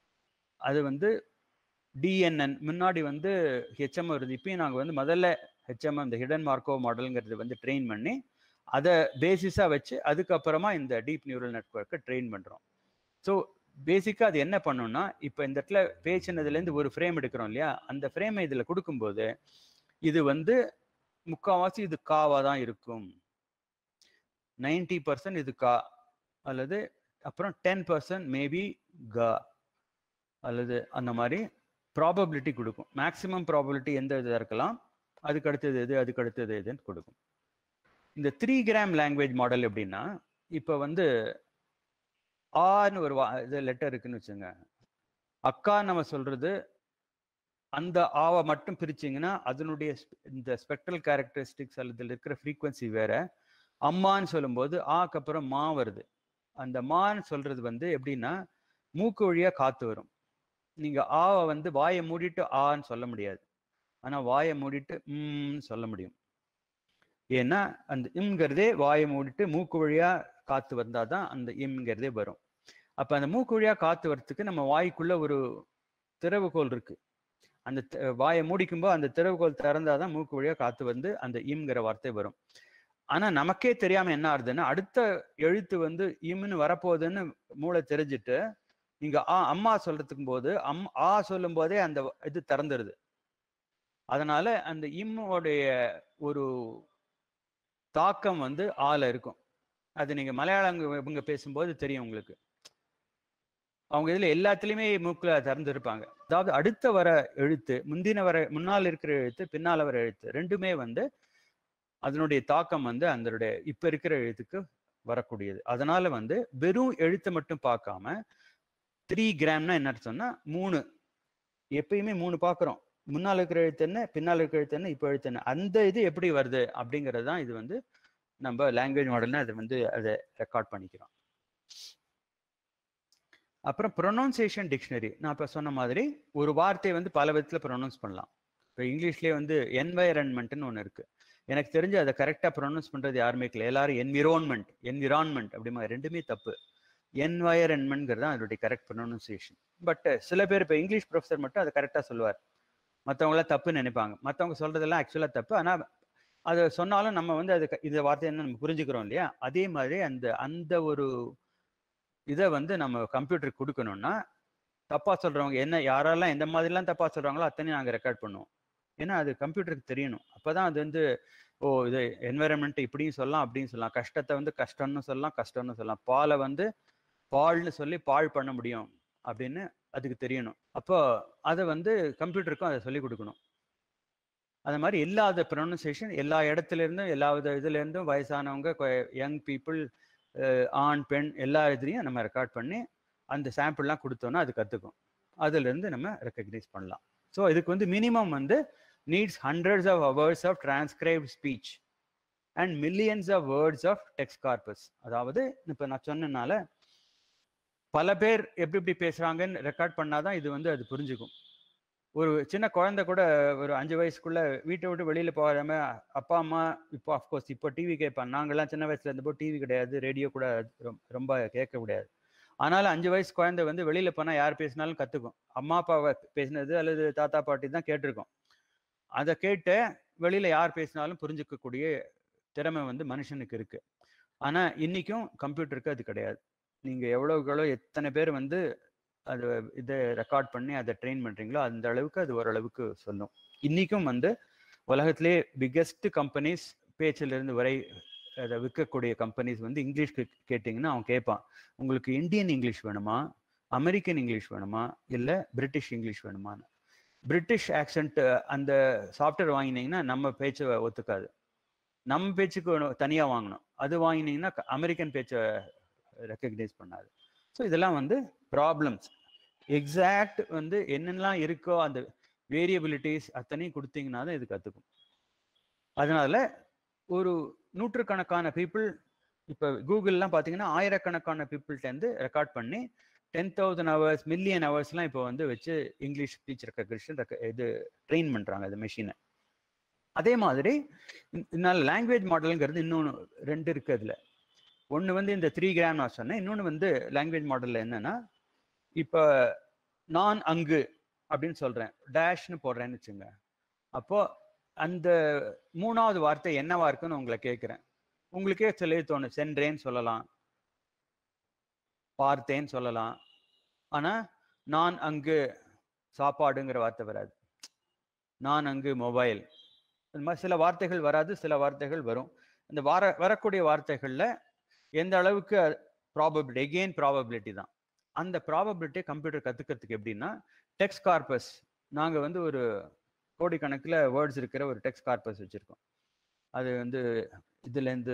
அது வந்து டிஎன்என் முன்னாடி வந்து ஹெச்எம் வருது. இப்பயும் நாங்கள் வந்து முதல்ல ஹெச்எம் இந்த ஹிடன் மார்க்கோ மாடலுங்கிறது வந்து ட்ரெயின் பண்ணி அதை பேசிஸாக வச்சு அதுக்கப்புறமா இந்த டீப் நியூரல் நெட்வொர்க்கை ட்ரெயின் பண்ணுறோம். ஸோ பேசிக்காக அது என்ன பண்ணோம்னா, இப்போ இந்த இடத்துல பேசினதுலேருந்து ஒரு ஃப்ரேம் எடுக்கிறோம் இல்லையா, அந்த ஃப்ரேமை இதில் கொடுக்கும்போது இது வந்து முக்கால்வாசி இது காவாக தான் இருக்கும், நைன்டி பர்சன்ட் இது கா, அல்லது அப்புறம் டென் பர்சன்ட் மேபி கா அல்லது அந்த மாதிரி ப்ராபபிலிட்டி கொடுக்கும். மேக்ஸிமம் ப்ராபபிலிட்டி எந்த இதாக இருக்கலாம், அதுக்கு அடுத்தது எது அதுக்கு அடுத்தது எதுன்னு கொடுக்கும். இந்த த்ரீ கிராம் லாங்குவேஜ் மாடல் எப்படின்னா, இப்போ வந்து ஆன்னு ஒரு வா இது லெட்டர் இருக்குன்னு வச்சுங்க, அக்கா நம்ம சொல்றது அந்த ஆவை மட்டும் பிரிச்சிங்கன்னா அதனுடைய இந்த ஸ்பெக்ட்ரல் கேரக்டரிஸ்டிக்ஸ் அல்லது இருக்கிற ஃப்ரீக்வன்சி வேற. அம்மான்னு சொல்லும்போது ஆக்கு அப்புறம் மா வருது. அந்த மான்னு சொல்றது வந்து எப்படின்னா மூக்கு வழியாக காற்று வரும். நீங்கள் ஆவை வந்து வாயை மூடிட்டு ஆன்னு சொல்ல முடியாது, ஆனால் வாயை மூடிட்டு ம்னு சொல்ல முடியும். ஏன்னா அந்த இம்ங்கிறதே வாயை மூடிட்டு மூக்கு வழியாக காற்று வந்தால் தான் அந்த இம்ங்கிறதே வரும். அப்போ அந்த மூக்கு வழியாக காற்று வர்றதுக்கு நம்ம வாய்க்குள்ளே ஒரு திறவுகோல் இருக்குது. அந்த வாயை மூடிக்கும்போது அந்த திறவுகோல் திறந்தால் தான் மூக்கு வழியாக காற்று வந்து அந்த இம்ங்கிற வார்த்தை வரும். ஆனால் நமக்கே தெரியாமல் என்ன ஆகுதுன்னா, அடுத்த எழுத்து வந்து இம்னு வரப்போகுதுன்னு மூளை தெரிஞ்சுட்டு நீங்கள் ஆ அம்மா சொல்கிறதுக்கும் போது அம் ஆ சொல்லும் போதே அந்த இது திறந்துருது. அதனால அந்த இம்முடைய ஒரு தாக்கம் வந்து ஆல இருக்கும். அது நீங்கள் மலையாளம் இவங்க பேசும்போது தெரியும் உங்களுக்கு. அவங்க இதில் எல்லாத்துலேயுமே மூக்கில் திறந்துருப்பாங்க. அதாவது அடுத்த வர எழுத்து, முந்தின வர முன்னால் இருக்கிற எழுத்து, பின்னால் வர எழுத்து ரெண்டுமே வந்து அதனுடைய தாக்கம் வந்து அதனுடைய இப்போ இருக்கிற எழுத்துக்கு வரக்கூடியது. அதனால வந்து வெறும் எழுத்தை மட்டும் பார்க்காம த்ரீ கிராம்னா என்ன சொன்னா மூணு, எப்பயுமே மூணு பார்க்குறோம். முன்னால் இருக்கிற எழுத்து என்ன, பின்னால் இருக்கிற எழுத்து என்ன, இப்போ எழுத்து என்ன, அந்த இது எப்படி வருது அப்படிங்கிறது தான் இது வந்து நம்ம லாங்குவேஜ் மாடல்னா அதை வந்து அதை ரெக்கார்ட் பண்ணிக்கிறோம். அப்புறம் ப்ரொனவுன்சியேஷன் டிக்ஷனரி. நான் இப்போ சொன்ன மாதிரி ஒரு வார்த்தையை வந்து பல விதத்தில் ப்ரொனவுன்ஸ் பண்ணலாம். இப்போ இங்கிலீஷ்லேயே வந்து என்வைரன்மெண்ட்னு ஒன்று இருக்குது. எனக்கு தெரிஞ்சு அதை கரெக்டாக ப்ரொனவுன்ஸ் பண்ணுறது யாருமே இல்லை. எல்லாரும் என்விரான்மெண்ட் என்விரான்மெண்ட் அப்படிமா ரெண்டுமே தப்பு. என்வயரன்மெண்ட்ங்கிறது தான் அதனுடைய கரெக்ட் ப்ரொனவுன்சியேஷன். பட் சில பேர் இப்போ இங்கிலீஷ் ப்ரொஃபஸர் மட்டும் அதை கரெக்டாக சொல்லுவார், மற்றவங்களாம் தப்புன்னு நினைப்பாங்க. மற்றவங்க சொல்றதெல்லாம் ஆக்சுவலாக தப்பு, ஆனால் அதை சொன்னாலும் நம்ம வந்து அது இந்த வார்த்தை என்ன நம்ம புரிஞ்சுக்கிறோம் இல்லையா? அதே மாதிரி அந்த அந்த ஒரு இதை வந்து நம்ம கம்ப்யூட்டருக்கு கொடுக்கணும்னா தப்பா சொல்றவங்க என்ன யாரெல்லாம் எந்த மாதிரிலாம் தப்பா சொல்றாங்களோ அத்தனையும் நாங்கள் ரெக்கார்ட் பண்ணுவோம். ஏன்னா அது கம்ப்யூட்டருக்கு தெரியணும். அப்போதான் அது வந்து ஓ இது என்வைரன்மெண்ட் இப்படியும் சொல்லலாம் அப்படின்னு சொல்லலாம், கஷ்டத்தை வந்து கஷ்டம்னு சொல்லலாம் கஷ்டம்னு சொல்லலாம், பாலை வந்து பால்னு சொல்லி பால் பண்ண முடியும் அப்படின்னு அதுக்கு தெரியணும். அப்போ அதை வந்து கம்ப்யூட்டருக்கும் அதை சொல்லி கொடுக்கணும். அது மாதிரி எல்லாத ப்ரொனன்சியேஷன் எல்லா இடத்துல இருந்தும் எல்லா இதுல இருந்தும் வயசானவங்க யங் பீப்புள் ஆண் பெண் எல்லா இதுலையும் நம்ம ரெக்கார்ட் பண்ணி அந்த சாம்பிள்லாம் கொடுத்தோன்னா அது கற்றுக்கும். அதுலேருந்து நம்ம ரெக்கக்னைஸ் பண்ணலாம். ஸோ இதுக்கு வந்து மினிமம் வந்து needs hundreds of hours of transcribed speech and millions of words of text corpus. அதாவது இப்போ நான் சொன்னனால பல பேர் எப்படி எப்படி பேசுகிறாங்கன்னு ரெக்கார்ட் பண்ணாதான் இது வந்து அது புரிஞ்சுக்கும். ஒரு சின்ன குழந்தை கூட ஒரு அஞ்சு வயசுக்குள்ள வீட்டை விட்டு வெளியில் போகாம அப்பா அம்மா இப்போ அஃப்கோர்ஸ் இப்போ டிவி கேட்பாங்க. நாங்கள்லாம் சின்ன வயசுல இருந்தப்போ டிவி கிடையாது, ரேடியோ கூட ரொம்ப கேட்க முடியாது. ஆனாலும் அஞ்சு வயசு குழந்தை வந்து வெளியில போனா யார் பேசினாலும் கத்துக்கும். அம்மா அப்பாவை பேசினது அல்லது தாத்தா பாட்டி தான் கேட்டிருக்கோம். அதை கேட்டு வெளியில யார் பேசினாலும் புரிஞ்சுக்கக்கூடிய திறமை வந்து மனுஷனுக்கு இருக்கு. ஆனா இன்னைக்கும் கம்ப்யூட்டருக்கு அது கிடையாது. நீங்க எவ்வளவுக்கு எவ்வளோ எத்தனை பேர் வந்து அது இதை ரெக்கார்ட் பண்ணி அதை ட்ரெயின் பண்றீங்களோ அந்த அளவுக்கு அது ஓரளவுக்கு சொல்லும். இன்னைக்கும் வந்து உலகத்திலே பிக்கெஸ்ட் கம்பெனிஸ் பேச்சில இருந்து வரை அதை விற்கக்கூடிய கம்பெனிஸ் வந்து இங்கிலீஷ் கேட்டிங்கன்னா அவன் கேட்பான், உங்களுக்கு இந்தியன் இங்கிலீஷ் வேணுமா, அமெரிக்கன் இங்கிலீஷ் வேணுமா, இல்லை பிரிட்டிஷ் இங்கிலீஷ் வேணுமான்னு. பிரிட்டிஷ் ஆக்சென்ட் அந்த சாஃப்ட்வேர் வாங்கினீங்கன்னா நம்ம பேச்சை ஒத்துக்காது, நம்ம பேச்சுக்கு தனியாக வாங்கணும். அது வாங்கினீங்கன்னா அமெரிக்கன் பேச்சை ரெக்கக்னைஸ் பண்ணாது. ஸோ இதெல்லாம் வந்து ப்ராப்ளம்ஸ். எக்ஸாக்ட் வந்து என்னென்னலாம் இருக்கோ அந்த வேரியபிலிட்டிஸ் அத்தனையும் கொடுத்தீங்கன்னா தான் இது கற்றுக்கும். அதனால ஒரு நூற்றுக்கணக்கான பீப்புள் இப்போ கூகுள்லாம் பார்த்தீங்கன்னா ஆயிரக்கணக்கான பீப்புள்கிட்டேருந்து ரெக்கார்ட் பண்ணி டென் தௌசண்ட் ஹவர்ஸ் மில்லியன் ஹவர்ஸ்லாம் இப்போ வந்து வச்சு இங்கிலீஷ் ஸ்பீச் ரெக்கக்னிஷன் இது ட்ரெயின் பண்ணுறாங்க அது மெஷினை. அதே மாதிரி இதனால லாங்குவேஜ் மாடலுங்கிறது இன்னொன்று ரெண்டு இருக்குது. அதில் ஒன்று வந்து இந்த த்ரீ கிராம் நான் சொன்னேன், இன்னொன்று வந்து லாங்குவேஜ் மாடலில் என்னன்னா இப்போ நான் அங்கு அப்படின்னு சொல்கிறேன், டேஷ்னு போடுறேன்னு வச்சுங்க. அப்போ அந்த மூணாவது வார்த்தை என்னவா இருக்குன்னு உங்களை கேட்குறேன். உங்களுக்கே சொல்லி தோணும், சென்றேன்னு சொல்லலாம், பார்த்தேன்னு சொல்லலாம். ஆனால் நான் அங்கு சாப்பாடுங்கிற வார்த்தை வராது, நான் அங்கு மொபைல், இந்த மாதிரி சில வார்த்தைகள் வராது, சில வார்த்தைகள் வரும். இந்த வார வரக்கூடிய வார்த்தைகளில் எந்த அளவுக்கு ப்ராபபிலிட்டி, எகெயின் ப்ராபபிலிட்டி தான். அந்த ப்ராபபிலிட்டியை கம்ப்யூட்டர் கற்றுக்கிறதுக்கு எப்படின்னா டெக்ஸ்ட் கார்பஸ், நாங்கள் வந்து ஒரு கோடிக்கணக்கில் வேர்ட்ஸ் இருக்கிற ஒரு டெக்ஸ்ட் கார்பஸ் வச்சுருக்கோம். அது வந்து இதுலேருந்து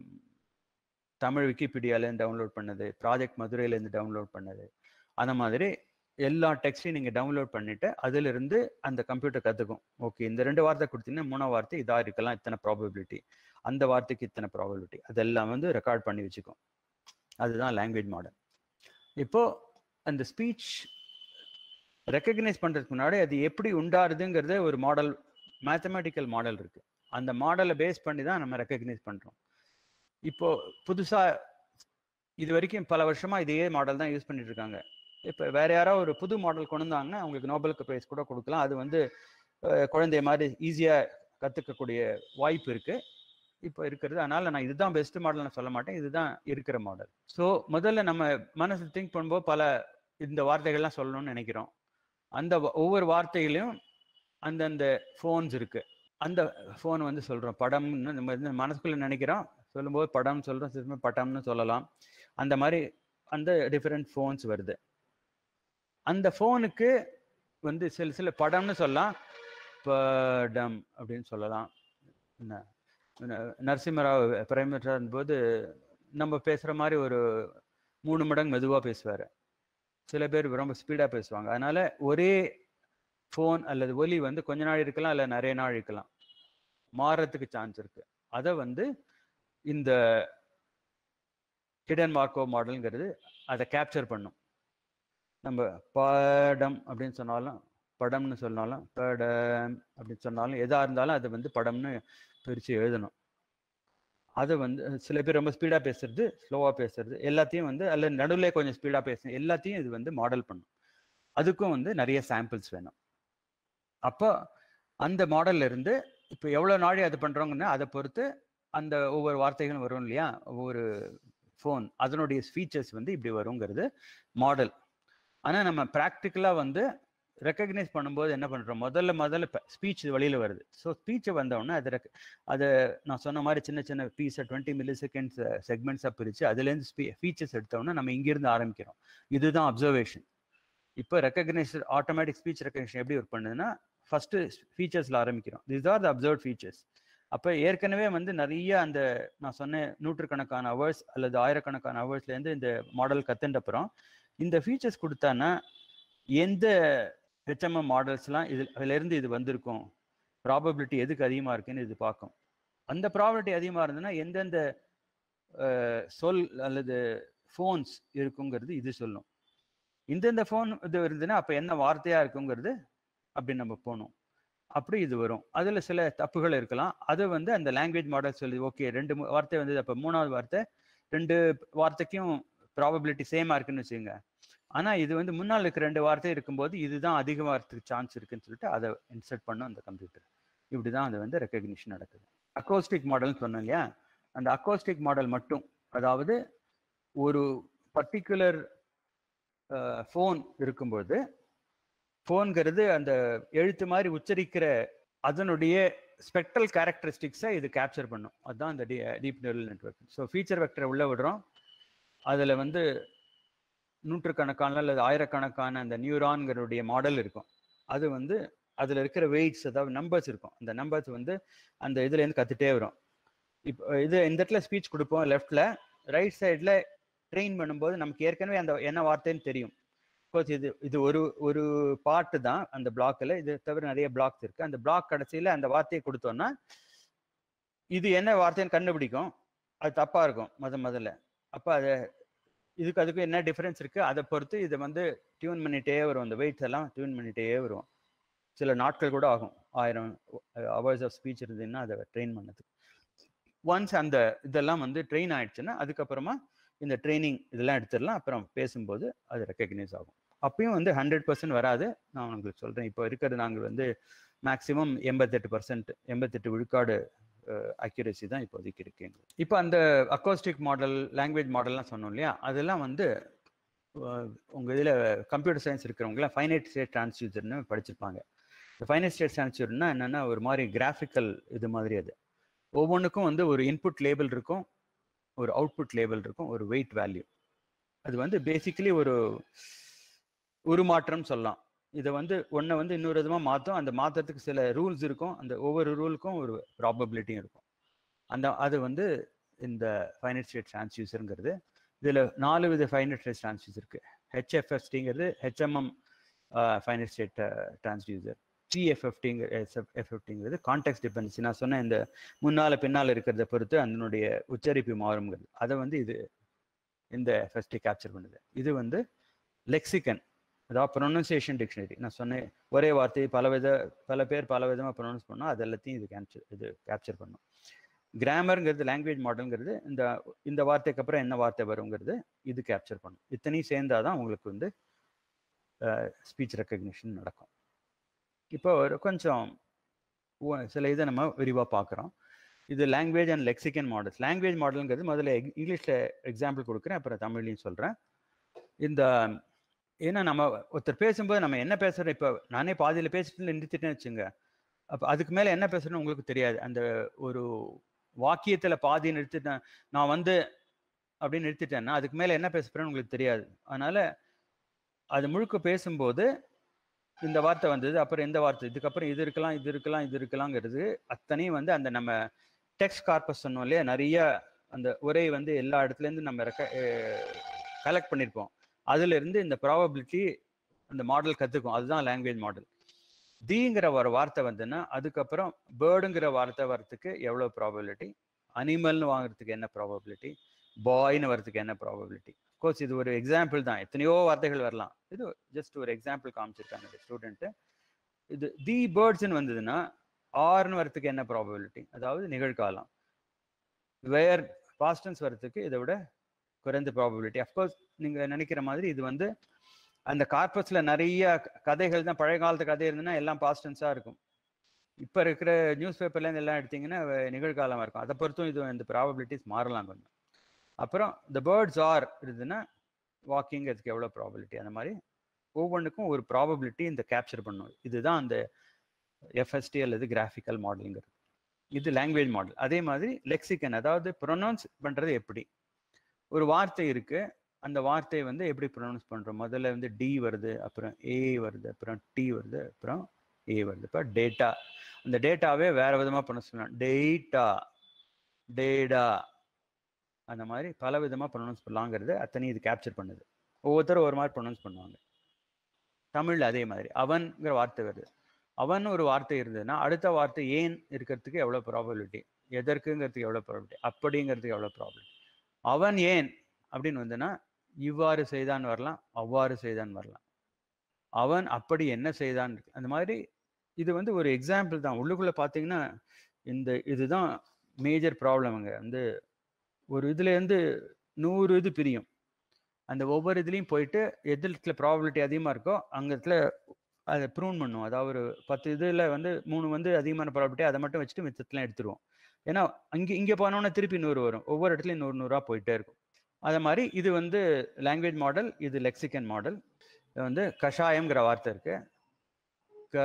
தமிழ் விக்கிபீடியாலேருந்து டவுன்லோட் பண்ணது, ப்ராஜெக்ட் மதுரையிலேருந்து டவுன்லோட் பண்ணது, அந்த மாதிரி எல்லா டெக்ஸ்டையும் நீங்கள் டவுன்லோட் பண்ணிவிட்டு அதிலிருந்து அந்த கம்ப்யூட்டர் கற்றுக்கும். ஓகே, இந்த ரெண்டு வார்த்தை கொடுத்தீங்கன்னா மூணாவது வார்த்தை இதாக இருக்கலாம், இத்தனை ப்ராபபிலிட்டி, அந்த வார்த்தைக்கு இத்தனை ப்ராபபிலிட்டி, அதெல்லாம் வந்து ரெக்கார்ட் பண்ணி வச்சுக்கும். அதுதான் லாங்குவேஜ் மாடல். இப்போது அந்த ஸ்பீச் ரெக்கக்னைஸ் பண்ணுறதுக்கு முன்னாடி அது எப்படி உண்டாருதுங்கிறது ஒரு மாடல், மேத்தமெட்டிக்கல் மாடல் இருக்குது. அந்த மாடலை பேஸ் பண்ணி தான் நம்ம ரெக்கக்னைஸ் பண்ணுறோம். இப்போது புதுசாக இது வரைக்கும் பல வருஷமாக இதே மாடல் தான் யூஸ் பண்ணிட்டு இருக்காங்க. இப்போ வேற யாராவது ஒரு புது மாடல் கொண்டு வந்தாங்கன்னா அவங்களுக்கு நோபலுக்கு ப்ரைஸ் கூட கொடுக்கலாம். அது வந்து குழந்தைய மாதிரி ஈஸியாக கற்றுக்கக்கூடிய வாய்ப்பு இருக்குது இப்போ இருக்கிறது. அதனால் நான் இதுதான் பெஸ்ட் மாடல்னு சொல்ல மாட்டேன், இதுதான் இருக்கிற மாடல். ஸோ முதல்ல நம்ம மனசு திங்க் பண்ணும்போது பல இந்த வார்த்தைகள்லாம் சொல்லணும்னு நினைக்கிறோம். அந்த ஒவ்வொரு வார்த்தையிலையும் அந்தந்த ஃபோன்ஸ் இருக்குது. அந்த ஃபோன் வந்து சொல்கிறோம் படம்னு நம்ம மனசுக்குள்ளே நினைக்கிறோம், சொல்லும்போது படம் சொல்கிறோம், திரும்ப பட்டம்னு சொல்லலாம். அந்த மாதிரி அந்த டிஃப்ரெண்ட் ஃபோன்ஸ் வருது. அந்த ஃபோனுக்கு வந்து சில சில படம்னு சொல்லலாம், படம் அப்படின்னு சொல்லலாம். என்ன நரசிம்மராவ் பிரைம் மினிஸ்டர் இருந்தபோது நம்ம பேசுகிற மாதிரி ஒரு மூணு மடங்கு மெதுவாக பேசுவார், சில பேர் ரொம்ப ஸ்பீடாக பேசுவாங்க. அதனால் ஒரே ஃபோன் அல்லது ஒலி வந்து கொஞ்ச நாள் இருக்கலாம், இல்லை நிறைய நாள் இருக்கலாம், மாறுறதுக்கு சான்ஸ் இருக்குது. அதை வந்து இந்த ஹிடன் மார்க்கோவ் மாடலுங்கிறது அதை கேப்சர் பண்ணும். நம்ம படம் அப்படின்னு சொன்னாலும் படம்னு சொன்னாலும் படம் அப்படின்னு சொன்னாலும் எதா இருந்தாலும் அதை வந்து படம்னு பிரித்து எழுதணும். அதை வந்து சில பேர் ரொம்ப ஸ்பீடாக பேசுறது, ஸ்லோவாக பேசுறது எல்லாத்தையும் வந்து அல்ல நடுவில் கொஞ்சம் ஸ்பீடாக பேசணும், எல்லாத்தையும் இது வந்து மாடல் பண்ணும். அதுக்கும் வந்து நிறைய சாம்பிள்ஸ் வேணும். அப்போ அந்த மாடல்ல இருந்து இப்போ எவ்வளோ நாளை அது பண்ணுறோங்கன்னா அதை பொறுத்து அந்த ஒவ்வொரு வார்த்தைகளும் வரும் இல்லையா, ஒவ்வொரு ஃபோன் அதனுடைய ஃபீச்சர்ஸ் வந்து இப்படி வருங்கிறது மாடல். ஆனால் நம்ம ப்ராக்டிக்கலாக வந்து ரெக்கக்னைஸ் பண்ணும்போது என்ன பண்ணுறோம், முதல்ல முதல்ல ஸ்பீச் வெளியில் வருது. ஸோ ஸ்பீச்சை வந்தோடனே அதை ரெக் அதை நான் சொன்ன மாதிரி சின்ன சின்ன பீஸை டுவெண்ட்டி மில்லி செகண்ட்ஸ் செக்மெண்ட்ஸாக பிரித்து அதுலேருந்து ஸ்பீ ஃபீச்சர்ஸ் எடுத்தோடனே நம்ம இங்கேருந்து ஆரம்பிக்கிறோம். இதுதான் அப்சர்வேஷன். இப்போ ரெக்கக்னைசர் ஆட்டோமேட்டிக் ஸ்பீச் ரெக்கக்னிஷன் எப்படி ஒர்க் பண்ணுதுன்னா ஃபஸ்ட்டு ஃபீச்சர்ஸில் ஆரம்பிக்கிறோம். This are the observe features. அப்போ ஏற்கனவே வந்து நிறைய அந்த நான் சொன்னேன் நூற்றுக்கணக்கான ஹவர்ஸ் அல்லது ஆயிரக்கணக்கான ஹவர்ஸ்லேருந்து இந்த மாடல் கற்றுன்ற அப்புறம் இந்த ஃபீச்சர்ஸ் கொடுத்தான்னா எந்த ஹெச்எம்எம் மாடல்ஸ்லாம் இது அதிலேருந்து இது வந்திருக்கும், ப்ராபபிலிட்டி எதுக்கு அதிகமாக இருக்குன்னு இது பார்க்கும். அந்த ப்ராபபிலிட்டி அதிகமாக இருந்ததுன்னா எந்தெந்த சொல் அல்லது ஃபோன்ஸ் இருக்குங்கிறது இது சொல்லும். இந்தந்த ஃபோன் இது இருந்ததுன்னா அப்போ என்ன வார்த்தையாக இருக்குங்கிறது அப்படி நம்ம போகணும். அப்படி இது வரும். அதில் சில தப்புகள் இருக்கலாம். அது வந்து அந்த லாங்குவேஜ் மாடல் சொல்லி ஓகே ரெண்டு வார்த்தை வந்து அப்போ மூணாவது வார்த்தை ரெண்டு வார்த்தைக்கும் ப்ராபபிலிட்டி சேமாக இருக்குன்னு வச்சுக்கோங்க. ஆனால் இது வந்து முன்னால் இருக்கிற ரெண்டு வார்த்தை இருக்கும்போது இதுதான் அதிகமாக வரதுக்கு சான்ஸ் இருக்குன்னு சொல்லிட்டு அதை இன்சர்ட் பண்ணும் அந்த கம்ப்யூட்டர். இப்படி தான் அது வந்து ரெக்கக்னிஷன் நடக்குது. அக்கோஸ்டிக் மாடல்னு சொன்னோம் இல்லையா, அந்த அக்கோஸ்டிக் மாடல் மட்டும், அதாவது ஒரு பர்டிகுலர் ஃபோன் இருக்கும்போது ஃபோன்கிறது அந்த எழுத்து மாதிரி உச்சரிக்கிற அதனுடைய ஸ்பெக்ட்ரல் கேரக்டரிஸ்டிக்ஸை இது கேப்சர் பண்ணும். அதுதான் அந்த D deep neural network. So feature வெக்டரை உள்ளே விடுறோம். அதில் வந்து நூற்றுக்கணக்கான அல்லது ஆயிரக்கணக்கான அந்த நியூரான்களுடைய மாடல் இருக்கும். அது வந்து அதில் இருக்கிற வெயிட்ஸ், அதாவது நம்பர்ஸ் இருக்கும். அந்த நம்பர்ஸ் வந்து அந்த இதுலேருந்து கற்றுட்டே வரும். இப்போ இது இந்த இடத்துல ஸ்பீச் கொடுப்போம் லெஃப்டில், ரைட் சைடில் ட்ரெயின் பண்ணும்போது நமக்கு ஏற்கனவே அந்த என்ன வார்த்தைன்னு தெரியும். கோர்ஸ் இது இது ஒரு ஒரு பார்ட்டு தான் அந்த பிளாக்கில். இது தவிர நிறைய பிளாக்ஸ் இருக்குது. அந்த பிளாக் கடைசியில் அந்த வார்த்தையை கொடுத்தோன்னா இது என்ன வார்த்தைன்னு கண்டுபிடிக்கும். அது தப்பாக இருக்கும் முத முதல்ல. அப்போ அதை இதுக்கு அதுக்கு என்ன டிஃப்ரென்ஸ் இருக்குது அதை பொறுத்து இதை வந்து டியூன் பண்ணிகிட்டே வரும். அந்த வெயிட்ஸ் எல்லாம் டியூன் பண்ணிகிட்டே வரும். சில நாட்கள் கூட ஆகும், ஆயிரம் ஹவர்ஸ் ஆஃப் ஸ்பீச் இருந்ததுன்னா அதை ட்ரெயின் பண்ணதுக்கு. ஒன்ஸ் அந்த இதெல்லாம் வந்து ட்ரெயின் ஆயிடுச்சுன்னா அதுக்கப்புறமா இந்த ட்ரைனிங் இதெல்லாம் எடுத்துடலாம். அப்புறம் பேசும்போது அது ரெக்கக்னைஸ் ஆகும். அப்பயும் வந்து ஹண்ட்ரட் பர்சன்ட் வராது. நான் உங்களுக்கு சொல்கிறேன், இப்போ இருக்கிறது நாங்கள் வந்து மேக்ஸிமம் எண்பத்தெட்டு பர்சன்ட் எண்பத்தெட்டு விழுக்காடு அக்யூரேசி தான் இப்போதைக்கு இருக்குங்க. இப்போ அந்த அக்கோஸ்டிக் மாடல், லாங்குவேஜ் மாடல்லாம் சொன்னோம் இல்லையா, அதெல்லாம் வந்து உங்கள் இதில் கம்ப்யூட்டர் சயின்ஸ் இருக்கிறவங்களாம் ஃபைனைட் ஸ்டேட் டிரான்ஸ்டியூசர்னு படிச்சிருப்பாங்க. இந்த ஃபைனைட் ஸ்டேட் டிரான்ஸ்டியூசர்னா என்னென்னா ஒரு மாதிரி கிராஃபிக்கல் இது மாதிரி. அது ஒவ்வொன்றுக்கும் வந்து ஒரு இன்புட் லேபிள் இருக்கும், ஒரு அவுட்புட் லேபிள் இருக்கும், ஒரு வெயிட் வேல்யூ. அது வந்து பேசிக்கலி ஒரு உருமாற்றம் சொல்லலாம். இதை வந்து ஒன்றை வந்து இன்னொரு விதமாக மாற்றும். அந்த மாற்றத்துக்கு சில ரூல்ஸ் இருக்கும். அந்த ஒவ்வொரு ரூலுக்கும் ஒரு ப்ராபபிலிட்டியும் இருக்கும். அந்த அது வந்து இந்த ஃபைனைட் ஸ்டேட் டிரான்ஸ்டியூசருங்கிறது. இதில் நாலு வித ஃபைனைட் ஸ்டேட் டிரான்ஸ்டியூசர் இருக்குது. ஹெச்எஃப்எஸ்டிங்கிறது ஹெச்எம்எம் ஃபைனைட் ஸ்டேட் டிரான்ஸ்டியூசர். சிஎஃப்எஃப்டிங்கிற எஃப்எஃப்டிங்கிறது கான்டெக்ஸ்ட் டிபெண்டன்சி. நான் சொன்ன இந்த முன்னால் பின்னால் இருக்கிறத பொறுத்து அதனுடைய உச்சரிப்பு மாறுங்கிறது. அதை வந்து இது இந்த எஃப்எஸ்டி கேப்சர் பண்ணுது. இது வந்து லெக்சிகன், அதாவது ப்ரொனன்சியேஷன் டிக்ஷனரி. நான் சொன்னேன் ஒரே வார்த்தையை பல வித பல பேர் பல விதமாக ப்ரொனவுன்ஸ் பண்ணோம், அது எல்லாத்தையும் இது கேப்சர் இது கேப்சர் பண்ணும். கிராமருங்கிறது லாங்குவேஜ் மாடலுங்கிறது இந்த இந்த வார்த்தைக்கு அப்புறம் என்ன வார்த்தை வருங்கிறது இது கேப்சர் பண்ணும். இத்தனையும் சேர்ந்தாதான் உங்களுக்கு வந்து ஸ்பீச் ரெக்கக்னிஷன் நடக்கும். இப்போ ஒரு கொஞ்சம் சில இதை நம்ம விரிவாக பார்க்குறோம். இது language and lexicon models. Language மாடலுங்கிறது முதல்ல இங்கிலீஷில் எக்ஸாம்பிள் கொடுக்குறேன், அப்புறம் தமிழ்லையும் சொல்கிறேன். இந்த ஏன்னா நம்ம ஒருத்தர் பேசும்போது நம்ம என்ன பேசுகிறோம், இப்போ நானே பாதியில் பேசிட்டு நிறுத்திட்டேன்னு வச்சுங்க, அப்போ அதுக்கு மேலே என்ன பேசுகிறேன்னு உங்களுக்கு தெரியாது. அந்த ஒரு வாக்கியத்தில் பாதி நிறுத்திட்டேன், நான் வந்து அப்படின்னு நிறுத்திட்டேன்னா அதுக்கு மேலே என்ன பேசுகிறேன்னு உங்களுக்கு தெரியாது. அதனால் அது முழுக்க பேசும்போது இந்த வார்த்தை வந்தது, அப்புறம் எந்த வார்த்தை, இதுக்கப்புறம் இது இருக்கலாம் இது இருக்கலாம் இது இருக்கலாங்கிறது அத்தனையும் வந்து அந்த நம்ம டெக்ஸ்ட் கார்பஸ் சொன்னோம் இல்லையா, நிறைய அந்த உரை வந்து எல்லா இடத்துலேருந்து நம்ம ரெக்க கலெக்ட் பண்ணியிருப்போம். அதுலேருந்து இந்த ப்ராபபிலிட்டி அந்த மாடல் கற்றுக்கும். அதுதான் லாங்குவேஜ் மாடல். தீங்கிற ஒரு வார்த்தை வந்துன்னா அதுக்கப்புறம் பேர்டுங்கிற வார்த்தை வர்றதுக்கு எவ்வளோ ப்ராபபிலிட்டி, அனிமல்னு வாங்குறதுக்கு என்ன ப்ராபபிலிட்டி, பாய்னு வர்றதுக்கு என்ன ப்ராபபிலிட்டி. கோர்ஸ் இது ஒரு எக்ஸாம்பிள் தான், எத்தனையோ வார்த்தைகள் வரலாம். இது ஜஸ்ட் ஒரு எக்ஸாம்பிள் காமிச்சிருக்காங்க ஸ்டூடெண்ட்டு. இது தி பேர்ட்ஸ்ன்னு வந்ததுன்னா ஆர்னு வரத்துக்கு என்ன ப்ராபபிலிட்டி, அதாவது நிகழ்காலம். வேர் பாஸ்டன்ஸ் வரத்துக்கு இதை விட குறைந்த ப்ராபபிலிட்டி. அஃப்கோர்ஸ் நீங்கள் நினைக்கிற மாதிரி இது வந்து அந்த கார்பஸில் நிறைய கதைகள் தான், பழைய காலத்து கதை இருந்ததுன்னா எல்லாம் பாஸ்டன்ஸாக இருக்கும். இப்போ இருக்கிற நியூஸ் பேப்பர்லேருந்து எல்லாம் எடுத்திங்கன்னா நிகழ்காலமாக இருக்கும். அதை பொறுத்தும் இது இந்த ப்ராபபிலிட்டிஸ் மாறலாம் கொஞ்சம். அப்புறம் த பேர்ட்ஸ் ஆர் இருந்ததுன்னா வாக்கிங், அதுக்கு எவ்வளோ ப்ராபபிலிட்டி, அந்த மாதிரி ஒவ்வொன்றுக்கும் ஒரு ப்ராபபிலிட்டி இந்த கேப்சர் பண்ணும். இதுதான் அந்த எஃப்எஸ்டி அல்லது கிராஃபிக்கல் மாடலுங்கிறது. இது லாங்குவேஜ் மாடல். அதே மாதிரி லெக்சிகன், அதாவது ப்ரொனவுன்ஸ் பண்ணுறது எப்படி. ஒரு வார்த்தை இருக்கு, அந்த வார்த்தையை வந்து எப்படி ப்ரொனவுன்ஸ் பண்ணுறோம். முதல்ல வந்து டி வருது, அப்புறம் ஏ வருது, அப்புறம் டி வருது, அப்புறம் ஏ வருது. இப்போ டேட்டா, அந்த டேட்டாவே வேற விதமாக ப்ரொனவுன்ஸ் பண்ணலாம். டேட்டா, டேடா, அந்த மாதிரி பல விதமாக ப்ரொனவுன்ஸ் பண்ணலாங்கிறது அத்தனை இது கேப்சர் பண்ணுது. ஒவ்வொருத்தரும் ஒரு மாதிரி ப்ரொனவுன்ஸ் பண்ணுவாங்க. தமிழ் அதே மாதிரி அவன்கிற வார்த்தை வருது. அவன் ஒரு வார்த்தை இருந்ததுன்னா அடுத்த வார்த்தை ஏன் இருக்கிறதுக்கு எவ்வளோ ப்ராபபிலிட்டி, எதற்குங்கிறதுக்கு எவ்வளோ ப்ராபபிலிட்டி, அப்படிங்கிறதுக்கு எவ்வளோ ப்ராபபிலிட்டி. அவன் ஏன் அப்படின்னு வந்ததுன்னா இவ்வாறு செய்தான் வரலாம், அவ்வாறு செய்தான் வரலாம். அவன் அப்படி என்ன செய்தான், அந்த மாதிரி. இது வந்து ஒரு எக்ஸாம்பிள் தான். உள்ளுக்குள்ளே பார்த்தீங்கன்னா இந்த இதுதான் மேஜர் ப்ராப்ளம்ங்க. வந்து ஒரு இதுலேருந்து நூறு இது பிரியும். அந்த ஒவ்வொரு இதுலேயும் போயிட்டு எதில் ப்ராபபிலிட்டி அதிகமாக இருக்கோ அங்கே இடத்துல அதை ப்ரூன் பண்ணும். அதாவது ஒரு பத்து இதில் வந்து மூணு வந்து அதிகமான ப்ராபபிலிட்டி, அதை மட்டும் வச்சுட்டு மிச்சத்துலாம் எடுத்துருவோம். ஏன்னா அங்கே இங்கே போனோன்னா திருப்பி நூறு வரும். ஒவ்வொரு இடத்துலையும் நூறு நூறாக போயிட்டே இருக்கும். அது மாதிரி இது வந்து லாங்குவேஜ் மாடல், இது லெக்சிகன் மாடல். இது வந்து கஷாயம்ங்கிற வார்த்தை இருக்கு, க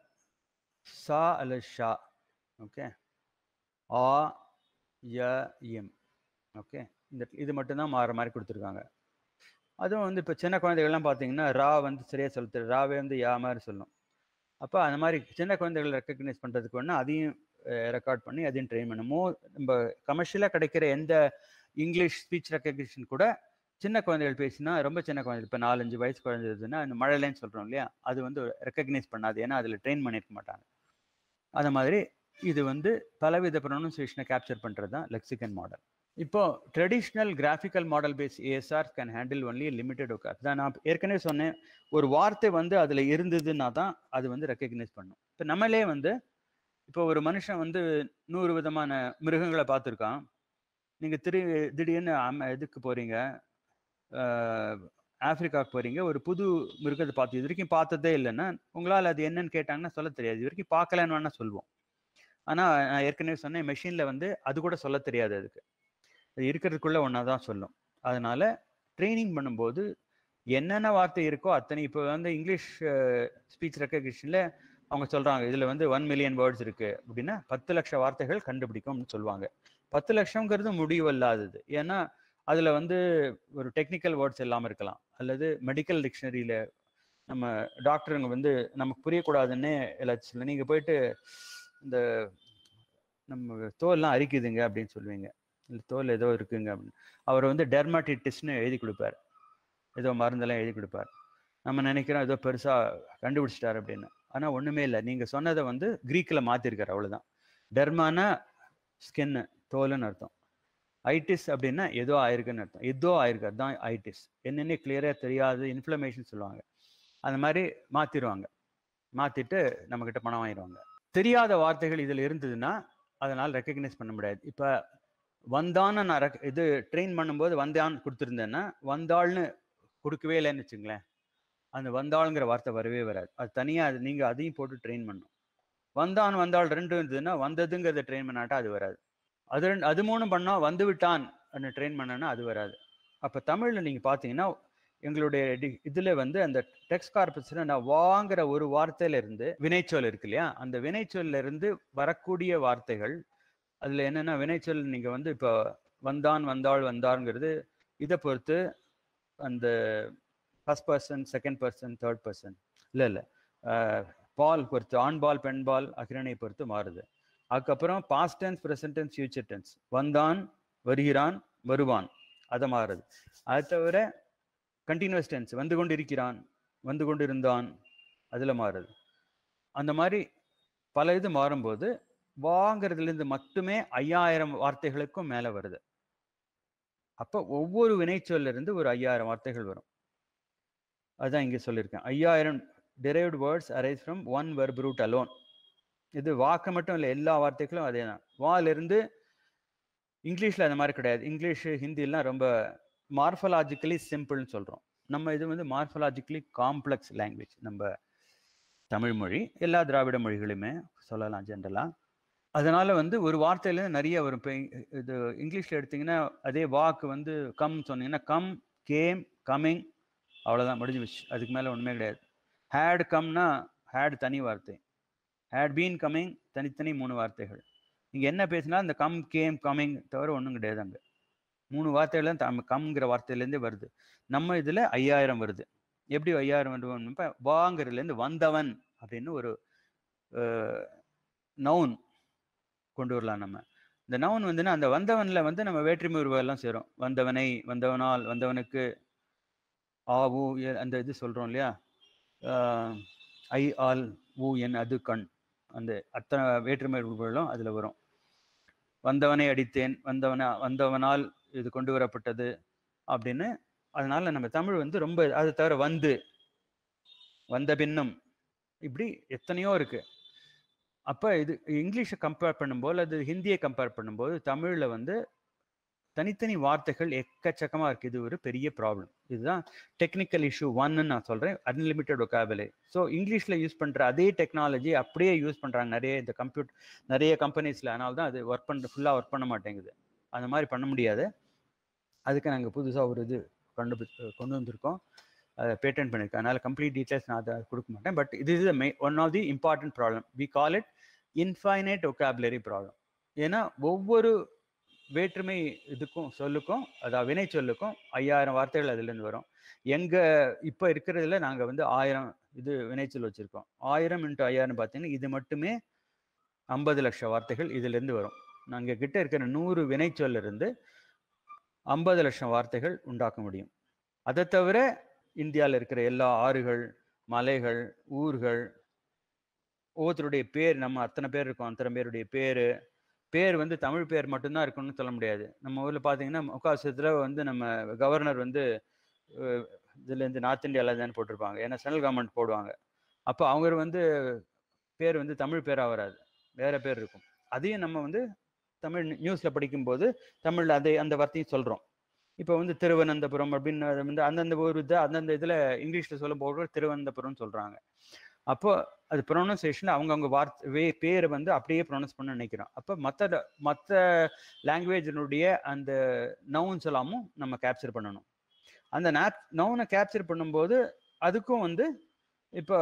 சா அல்லது ஷா, ஓகே, ஆ ய எம், ஓகே. இந்த இது மட்டும்தான் மாற மாதிரி கொடுத்துருக்காங்க. அதுவும் வந்து இப்போ சின்ன குழந்தைகள்லாம் பார்த்தீங்கன்னா ரா வந்து சரியாக சொல்ல தெரியும், ராவே வந்து யா மாதிரி சொல்லணும். அப்போ அந்த மாதிரி சின்ன குழந்தைகள் ரெக்கக்னைஸ் பண்ணுறதுக்கு வேணால் அதையும் ரெக்கார்ட் பண்ணி அதையும் ட்ரெயின் பண்ணமோ. நம்ம கமர்ஷியலாக கிடைக்கிற எந்த இங்கிலீஷ் ஸ்பீச் ரெக்கக்னிஷன் கூட சின்ன குழந்தைகள் பேசினா, ரொம்ப சின்ன குழந்தை இப்போ நாலஞ்சு வயசு குழந்தைதுன்னா இந்த மழையிலேன்னு சொல்கிறோம் இல்லையா, அது வந்து ரெக்கக்னைஸ் பண்ணாது, ஏன்னா அதில் ட்ரெயின் பண்ணியிருக்க மாட்டாங்க. அது மாதிரி இது வந்து பலவித ப்ரொனன்சியேஷனை கேப்சர் பண்ணுறது தான் லெக்சிகன் மாடல். இப்போ traditional graphical model based ASR can handle only limited work. அதான் நான் ஏற்கனவே சொன்னேன், ஒரு வார்த்தை வந்து அதில் இருந்ததுன்னா தான் அது வந்து ரெக்கக்னைஸ் பண்ணும். இப்போ நம்மளே வந்து இப்போ ஒரு மனுஷன் வந்து நூறு விதமான மிருகங்களை பார்த்துருக்கான். நீங்கள் திரு திடீர்னு அம்ம இதுக்கு போகிறீங்க, ஆப்பிரிக்காவுக்கு போகிறீங்க, ஒரு புது மிருகத்தை பார்த்து இது வரைக்கும் பார்த்ததே இல்லைன்னா உங்களால் அது என்னன்னு கேட்டாங்கன்னா சொல்ல தெரியாது. இது வரைக்கும் பார்க்கலன்னு வேணால் சொல்லுவோம். ஆனால் நான் ஏற்கனவே சொன்னேன், மெஷினில் வந்து அது கூட சொல்ல தெரியாது, அதுக்கு அது இருக்கிறதுக்குள்ளே ஒன்றா தான் சொல்லும். அதனால் ட்ரைனிங் பண்ணும்போது என்னென்ன வார்த்தை இருக்கோ அத்தனை. இப்போ வந்து இங்கிலீஷ் ஸ்பீச் ரெக்கக்னிஷனில் அவங்க சொல்கிறாங்க இதில் வந்து ஒன் மில்லியன் வேர்ட்ஸ் இருக்குது அப்படின்னா பத்து லட்சம் வார்த்தைகள் கண்டுபிடிக்கும்னு சொல்லுவாங்க. பத்து லட்சங்கிறது முடிவில்லாதது. ஏன்னா அதில் வந்து ஒரு டெக்னிக்கல் வேர்ட்ஸ் இல்லாமல் இருக்கலாம், அல்லது மெடிக்கல் டிக்ஷனரியில் நம்ம டாக்டருங்க வந்து நமக்கு புரியக்கூடாதுன்னு எல்லாச்சும் நீங்கள் போயிட்டு இந்த நம்ம தோல்லாம் அரிக்குதுங்க அப்படின்னு சொல்லுவீங்க, இந்த தோல் ஏதோ இருக்குங்க அப்படின்னு. அவர் வந்து டெர்மாட்டிட்டிஸ்னு எழுதி கொடுப்பார், ஏதோ மருந்தெல்லாம் எழுதி கொடுப்பார். நம்ம நினைக்கிறோம் ஏதோ பெருசாக கண்டுபிடிச்சிட்டார் அப்படின்னு. ஆனால் ஒன்றுமே இல்லை, நீங்கள் சொன்னதை வந்து க்ரீக்கில் மாற்றிருக்காரு, அவ்வளோதான். டெர்மானா ஸ்கின்னு, தோலுன்னு அர்த்தம். ஐட்டிஸ் அப்படின்னா ஏதோ ஆயிருக்குன்னு அர்த்தம். ஏதோ ஆயிருக்கு, அதுதான் ஐட்டிஸ். என்னென்ன கிளியராக தெரியாது, இன்ஃப்ளமேஷன் சொல்லுவாங்க. அந்த மாதிரி மாற்றிடுவாங்க. மாற்றிட்டு நம்மக்கிட்ட பணம் வாங்கிடுவாங்க. தெரியாத வார்த்தைகள் இதில் இருந்ததுன்னா அதனால் ரெக்கக்னைஸ் பண்ண முடியாது. இப்போ வந்தான்னு நான் ரெக் இது ட்ரெயின் பண்ணும்போது வந்தான்னு கொடுத்துருந்தேன்னா வந்தாள்னு கொடுக்கவே இல்லைன்னு வச்சுங்களேன், அந்த வந்தாளுங்கிற வார்த்தை வரவே வராது. அது தனியாக அது நீங்கள் அதையும் போட்டு ட்ரெயின் பண்ணணும். வந்தான் வந்தாள் ரெண்டும் இருந்ததுன்னா வந்ததுங்கிறத ட்ரெயின் பண்ணாட்டா அது வராது. அது ரெண்டு அது மூணும் பண்ணால் வந்து விட்டான் அப்படின்னு ட்ரெயின் பண்ணனா அது வராது. அப்போ தமிழில் நீங்கள் பார்த்தீங்கன்னா எங்களுடைய டி இதில் வந்து அந்த டெக்ஸ்ட் கார்பஸில் நான் வாங்குற ஒரு வார்த்தையில இருந்து வினைச்சொல் இருக்கு இல்லையா, அந்த வினைச்சொல்ல இருந்து வரக்கூடிய வார்த்தைகள் அதில் என்னென்னா வினைச்சொல் நீங்கள் வந்து இப்போ வந்தான் வந்தாள் வந்தாருங்கிறது இதை பொறுத்து அந்த first person, second person, third person இல்லை இல்லை பால் பொறுத்து, ஆண் பால் பெண் பால் அகிரணை பொறுத்து மாறுது. அதுக்கப்புறம் past tense, present tense, future tense, வந்தான், வருகிறான், வருவான், அதை மாறுது. அது தவிர கண்டினியூஸ் டென்ஸ், வந்து கொண்டு இருக்கிறான், வந்து கொண்டு இருந்தான், அதில் மாறுது. அந்த மாதிரி பல இது மாறும்போது வாங்கிறதுலேருந்து மட்டுமே ஐயாயிரம் வார்த்தைகளுக்கும் மேலே வருது. அப்போ ஒவ்வொரு வினைச்சொல்ல இருந்து ஒரு ஐயாயிரம் வார்த்தைகள் வரும். அதுதான் இங்கே சொல்லியிருக்கேன். ஐயாயிரம் derived words arise from one verb root alone. இது வாக்கு மட்டும் இல்லை, எல்லா வார்த்தைகளும் அதே தான். வாலிருந்து இங்கிலீஷில் அந்த மாதிரி கிடையாது. இங்கிலீஷ் ஹிந்திலாம் ரொம்ப மார்ஃபலாஜிக்கலி சிம்பிள்னு சொல்கிறோம். நம்ம இது வந்து மார்ஃபலாஜிக்கலி காம்ப்ளெக்ஸ் லாங்குவேஜ். நம்ம தமிழ் மொழி, எல்லா திராவிட மொழிகளுமே சொல்லலாம் ஜென்ரலாக. அதனால் வந்து ஒரு வார்த்தையிலேருந்து நிறைய வரும். இப்போ இது இங்கிலீஷில் எடுத்திங்கன்னா அதே வாக்கு வந்து கம் சொன்னீங்கன்னா கம், கேம், கம்மிங், அவ்வளோதான், முடிஞ்சு வச்சு. அதுக்கு மேலே ஒன்றுமே கிடையாது. ஹேட் கம்னா ஹேட் தனி வார்த்தை, ஹேட் பீன் கம்மிங் தனித்தனி மூணு வார்த்தைகள். நீங்கள் என்ன பேசினா அந்த கம், கேம், கம்மிங் தவிர ஒன்றும் கிடையாது. அங்கே மூணு வார்த்தைகள் தான் கம்ங்கிற வார்த்தையிலேருந்தே வருது. நம்ம இதில் ஐயாயிரம் வருது. எப்படி ஐயாயிரம் வருவோம்? இப்போ வாங்கிறதுலேருந்து வந்தவன் அப்படின்னு ஒரு நவுன் கொண்டு வரலாம். நம்ம இந்த நவுன் வந்துன்னா அந்த வந்தவனில் வந்து நம்ம வேற்றுமை உருவெல்லாம் சேரும். வந்தவனை, வந்தவனால், வந்தவனுக்கு, ஆ ஊ அந்த இது சொல்கிறோம் இல்லையா, ஐ ஆல் ஊ என் அது கண், அந்த அத்தனை வேற்றுமை உருவங்களும் அதில் வரும். வந்தவனை அடித்தேன், வந்தவன வந்தவனால் இது கொண்டு வரப்பட்டது அப்படின்னு. அதனால நம்ம தமிழ் வந்து ரொம்ப, அது தவிர வந்து, வந்த பின்னும், இப்படி எத்தனையோ இருக்கு. அப்போ இது இங்கிலீஷை கம்பேர் பண்ணும்போது அது ஹிந்தியை கம்பேர் பண்ணும்போது தமிழில் வந்து தனித்தனி வார்த்தைகள் எக்கச்சக்கமாக இருக்குது. இது ஒரு பெரிய ப்ராப்ளம். இதுதான் டெக்னிக்கல் இஷ்யூ ஒன்னு நான் சொல்கிறேன், அன்லிமிட்டட் ஒகாபுலரி. ஸோ இங்கிலீஷில் யூஸ் பண்ணுற அதே டெக்னாலஜி அப்படியே யூஸ் பண்ணுறாங்க நிறைய இந்த கம்ப்யூட்டர் நிறைய கம்பெனிஸில். அதனால தான் அது ஒர்க் பண்ண ஃபுல்லாக ஒர்க் பண்ண மாட்டேங்குது. அந்த மாதிரி பண்ண முடியாது. அதுக்கு நாங்கள் புதுசாக ஒரு இது கண்டு கொண்டு வந்திருக்கோம், அதை பேட்டன்ட் பண்ணியிருக்கேன். அதனால் கம்ப்ளீட் டீட்டெயில்ஸ் நான் அதை கொடுக்க மாட்டேன். பட் இது is may one of the important problem. We call it infinite vocabulary problem. ஏன்னா ஒவ்வொரு வேற்றுமை இதுக்கும் சொல்லுக்கும், அதாவது வினை சொல்லுக்கும் ஐயாயிரம் வார்த்தைகள் அதுலேருந்து வரும். எங்கள் இப்போ இருக்கிறதுல நாங்கள் வந்து ஆயிரம் இது வினைச்சொல் வச்சுருக்கோம். ஆயிரம் இன்ட்டு ஐயாயிரம் பார்த்தீங்கன்னா இது மட்டுமே ஐம்பது லட்சம் வார்த்தைகள் இதுலேருந்து வரும். நாங்கள் கிட்ட இருக்கிற நூறு வினைச்சொல்ல இருந்து ஐம்பது லட்சம் வார்த்தைகள் உண்டாக்க முடியும். அதை தவிர இந்தியாவில் இருக்கிற எல்லா ஆறுகள், மலைகள், ஊர்கள், ஒவ்வொருத்தருடைய பேர், நம்ம அத்தனை பேர் இருக்கோம், அத்தனை பேருடைய பேர் பேர் வந்து தமிழ் பேர் மட்டும்தான் இருக்குன்னு சொல்ல முடியாது. நம்ம ஊரில் பார்த்தீங்கன்னா முக்காசத்தில் வந்து நம்ம கவர்னர் வந்து இதுலேருந்து நார்த் இந்தியாவில் தானே போட்டிருப்பாங்க, ஏன்னா சென்ட்ரல் கவர்மெண்ட் போடுவாங்க. அப்போ அவங்க வந்து பேர் வந்து தமிழ் பேராக வராது, வேறு பேர் இருக்கும். அதையும் நம்ம வந்து தமிழ் நியூஸில் படிக்கும்போது தமிழில் அதை அந்த வார்த்தையும் சொல்கிறோம். இப்போ வந்து திருவனந்தபுரம் அப்படின்னு வந்து அந்தந்த ஊர் இது அந்தந்த இதில் இங்கிலீஷில் சொல்லும் போது திருவனந்தபுரம்னு சொல்கிறாங்க. அப்போ அது ப்ரொனன்சியேஷன் அவங்கவுங்க வார்த்தை வே பேரை வந்து அப்படியே ப்ரொனவுன்ஸ் பண்ண நினைக்கிறோம். அப்போ மற்ற மற்ற லாங்குவேஜினுடைய அந்த நவுன்ஸ் எல்லாமும் நம்ம கேப்சர் பண்ணணும். அந்த நேப் நவுனை கேப்சர் பண்ணும்போது அதுக்கும் வந்து இப்போ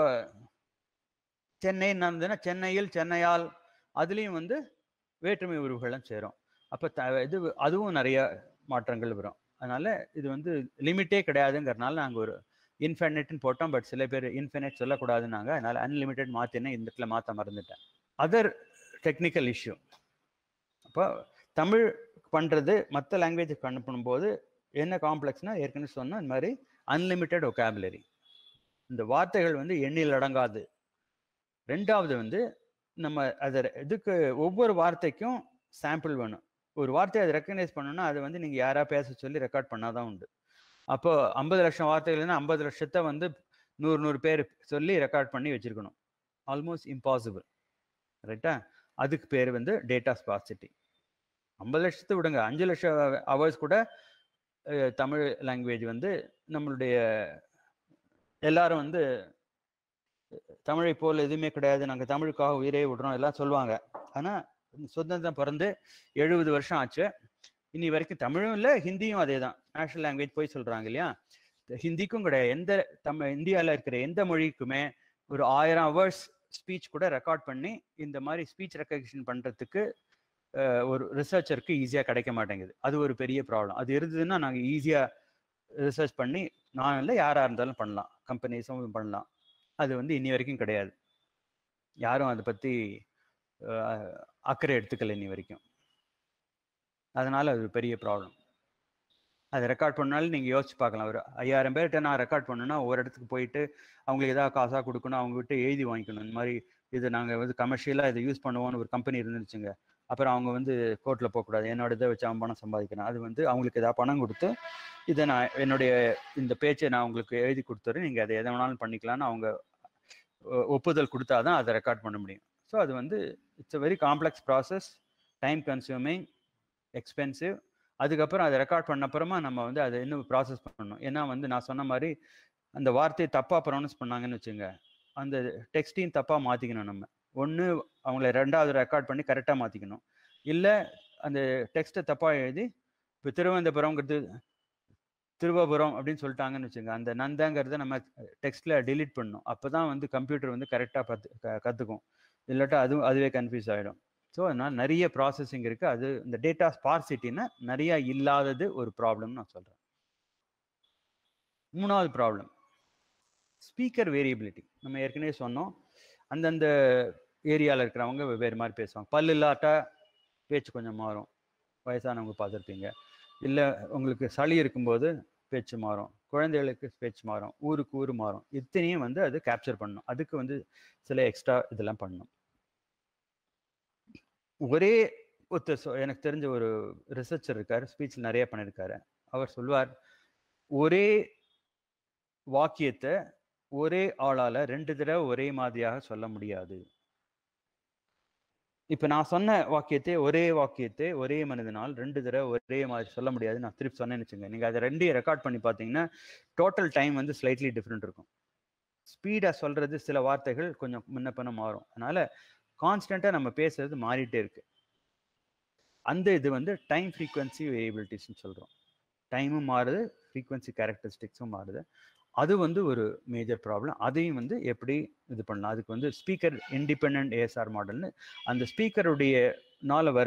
சென்னைன்னு இருந்ததுன்னா சென்னையில், சென்னையால், அதுலேயும் வந்து வேற்றுமை உருவுகள்லாம் சேரும். அப்போ த இது அதுவும் நிறைய மாற்றங்கள் வரும். அதனால் இது வந்து லிமிட்டே கிடையாதுங்கிறதுனால நாங்கள் ஒரு இன்ஃபைனைட்னு போட்டோம். பட் சில பேர் இன்ஃபைனைட் சொல்லக்கூடாதுன்னாங்க, அதனால் அன்லிமிட்டெட் மாற்றினேன். இந்த இடத்துல மாற்ற மறந்துட்டேன். Other technical issue. அப்போ தமிழ் பண்ணுறது மற்ற லாங்குவேஜுக்கு பண்ண பண்ணும்போது என்ன காம்ப்ளெக்ஸ்னால் ஏற்கனவே சொன்னால் இந்த மாதிரி அன்லிமிட்டெட் ஒகாபுலரி. இந்த வார்த்தைகள் வந்து எண்ணில் அடங்காது. ரெண்டாவது வந்து நம்ம அதை இதுக்கு ஒவ்வொரு வார்த்தைக்கும் சாம்பிள் வேணும். ஒரு வார்த்தையை அதை ரெக்கக்னைஸ் பண்ணணும்னா அதை வந்து நீங்கள் யாராக பேச சொல்லி ரெக்கார்ட் பண்ணாதான் உண்டு. அப்போ ஐம்பது லட்சம் வார்த்தைகள்னா ஐம்பது லட்சத்தை வந்து நூறு நூறு பேர் சொல்லி ரெக்கார்ட் பண்ணி வச்சிருக்கணும். ஆல்மோஸ்ட் இம்பாசிபிள், ரைட்டா? அதுக்கு பேர் வந்து டேட்டா ஸ்பார்சிட்டி. ஐம்பது லட்சத்தை விடுங்க, அஞ்சு லட்சம் ஹவர்ஸ் கூட தமிழ் லாங்குவேஜ் வந்து நம்மளுடைய எல்லாரும் வந்து தமிழை போல் எதுவுமே கிடையாது, நாங்கள் தமிழுக்காக உயிரே விடுறோம் எல்லாம் சொல்லுவாங்க. ஆனால் சுதந்திரம் பிறந்து எழுபது வருஷம் ஆச்சு, இனி வரைக்கும் தமிழும் இல்லை, ஹிந்தியும் அதே தான். நேஷனல் லாங்குவேஜ் போய் சொல்கிறாங்க இல்லையா? ஹிந்திக்கும் கிடையாது. எந்த தமிழ் இந்தியாவில் இருக்கிற எந்த மொழிக்குமே ஒரு ஆயிரம் ஹவர்ஸ் ஸ்பீச் கூட ரெக்கார்ட் பண்ணி இந்த மாதிரி ஸ்பீச் ரெக்கக்னிஷன் பண்ணுறதுக்கு ஒரு ரிசர்ச்சருக்கு ஈஸியாக கிடைக்க மாட்டேங்குது. அது ஒரு பெரிய ப்ராப்ளம். அது இருந்ததுன்னா நாங்கள் ஈஸியாக ரிசர்ச் பண்ணி நான் இல்லை யாராக இருந்தாலும் பண்ணலாம், கம்பெனிஸும் பண்ணலாம். அது வந்து இன்னி வரைக்கும் கிடையாது. யாரும் அதை பற்றி அக்கறை எடுத்துக்கல இன்னி வரைக்கும். அதனால் அது பெரிய ப்ராப்ளம். அதை ரெக்கார்ட் பண்ணாலும் நீங்கள் யோசிச்சு பார்க்கலாம். ஒரு ஐயாயிரம் பேர்கிட்ட நான் ரெக்கார்ட் பண்ணணுன்னா ஒரு இடத்துக்கு போயிட்டு அவங்களுக்கு எதாவது காசாக கொடுக்கணும், அவங்ககிட்ட எழுதி வாங்கிக்கணும். இந்த மாதிரி இது நாங்கள் வந்து கமர்ஷியலாக இதை யூஸ் பண்ணுவோன்னு ஒரு கம்பெனி இருந்துச்சுங்க, அப்புறம் அவங்க வந்து கோர்ட்டில் போகக்கூடாது, என்னோட இதை வச்சு அவன் பணம் சம்பாதிக்கிறேன். அது வந்து அவங்களுக்கு எதாவது பணம் கொடுத்து இதை நான் என்னுடைய இந்த பேச்சை நான் உங்களுக்கு எழுதி கொடுத்துறேன், நீங்கள் அதை எதை வேணாலும் பண்ணிக்கலான்னு அவங்க ஒப்புதல் கொடுத்தாதான் அதை ரெக்கார்ட் பண்ண முடியும். ஸோ அது வந்து it's a very complex process, time consuming, expensive. அதுக்கப்புறம் அதை ரெக்கார்ட் பண்ண அப்புறமா நம்ம வந்து அதை இன்னும் ப்ராசஸ் பண்ணணும். ஏன்னா வந்து நான் சொன்ன மாதிரி அந்த வார்த்தையை தப்பாக ப்ரொனவுன்ஸ் பண்ணாங்கன்னு வச்சுங்க, அந்த டெக்ஸ்டையும் தப்பாக மாற்றிக்கணும். நம்ம ஒன்று அவங்கள ரெண்டாவது ரெக்கார்ட் பண்ணி கரெக்டாக மாற்றிக்கணும், இல்லை அந்த டெக்ஸ்ட்டை தப்பாக எழுதி இப்போ திருவனந்தபுரம்ங்கிறது திருவாபுரம் அப்படின்னு சொல்லிட்டாங்கன்னு வச்சுங்க, அந்த நந்தாங்கிறத நம்ம டெக்ஸ்ட்டில் டிலீட் பண்ணணும். அப்போ தான் வந்து கம்ப்யூட்டர் வந்து கரெக்டாக பார்த்து க கற்றுக்கும். இல்லாட்டா அதுவும் அதுவே கன்ஃபியூஸ் ஆகிடும். ஸோ அதனால் நிறைய ப்ராசஸிங் இருக்குது. அது இந்த டேட்டா ஸ்பார்சிட்டின்னா நிறையா இல்லாதது ஒரு ப்ராப்ளம்னு நான் சொல்கிறேன். மூணாவது ப்ராப்ளம் ஸ்பீக்கர் வேரியபிலிட்டி. நம்ம ஏற்கனவே சொன்னோம், அந்தந்த ஏரியாவில் இருக்கிறவங்க வெவ்வேறு மாதிரி பேசுவாங்க. பல் இல்லாட்டா பேச்சு கொஞ்சம் மாறும், வயசானவங்க பார்த்துருப்பீங்க. இல்லை உங்களுக்கு சளி இருக்கும்போது பேச்சு மாறும், குழந்தைகளுக்கு பேச்சு மாறும், ஊருக்கு ஊர் மாறும். இத்தனையும் வந்து அது கேப்சர் பண்ணணும். அதுக்கு வந்து சில எக்ஸ்ட்ரா இதெல்லாம் பண்ணணும். ஒரே ஒருத்தர் எனக்கு தெரிஞ்ச ஒரு ரிசர்ச்சர் இருக்கார், ஸ்பீச்சில் நிறைய பண்ணியிருக்காரு. அவர் சொல்வார், ஒரே வாக்கியத்தை ஒரே ஆளால் ரெண்டு தடவை ஒரே மாதிரியாக சொல்ல முடியாது. இப்போ நான் சொன்ன வாக்கியத்தை ஒரே வாக்கியத்தை ஒரே மனிதனால் ரெண்டு தடவை ஒரே மாதிரி சொல்ல முடியாது. நான் திருப்பி சொன்னேன்னு வச்சுங்க, நீங்கள் அதை ரெண்டையும் ரெக்கார்ட் பண்ணி பார்த்தீங்கன்னா டோட்டல் டைம் வந்து ஸ்லைட்லி டிஃப்ரெண்ட் இருக்கும். ஸ்பீடாக சொல்கிறது சில வார்த்தைகள் கொஞ்சம் முன்ன பின்ன மாறும். அதனால் கான்ஸ்டண்ட்டாக நம்ம பேசுறது மாறிட்டே இருக்கு. அந்த இது வந்து டைம் ஃப்ரீக்வன்சி வேரியபிலிட்டிஸ்ன்னு சொல்கிறோம். டைமும் மாறுது, ஃப்ரீக்வன்சி கேரக்டரிஸ்டிக்ஸும் மாறுது. அது வந்து ஒரு மேஜர் ப்ராப்ளம். அதையும் வந்து எப்படி இது பண்ணலாம், அதுக்கு வந்து ஸ்பீக்கர் இண்டிபெண்ட் ஏஎஸ்ஆர் மாடல்னு அந்த ஸ்பீக்கருடைய நாள் வர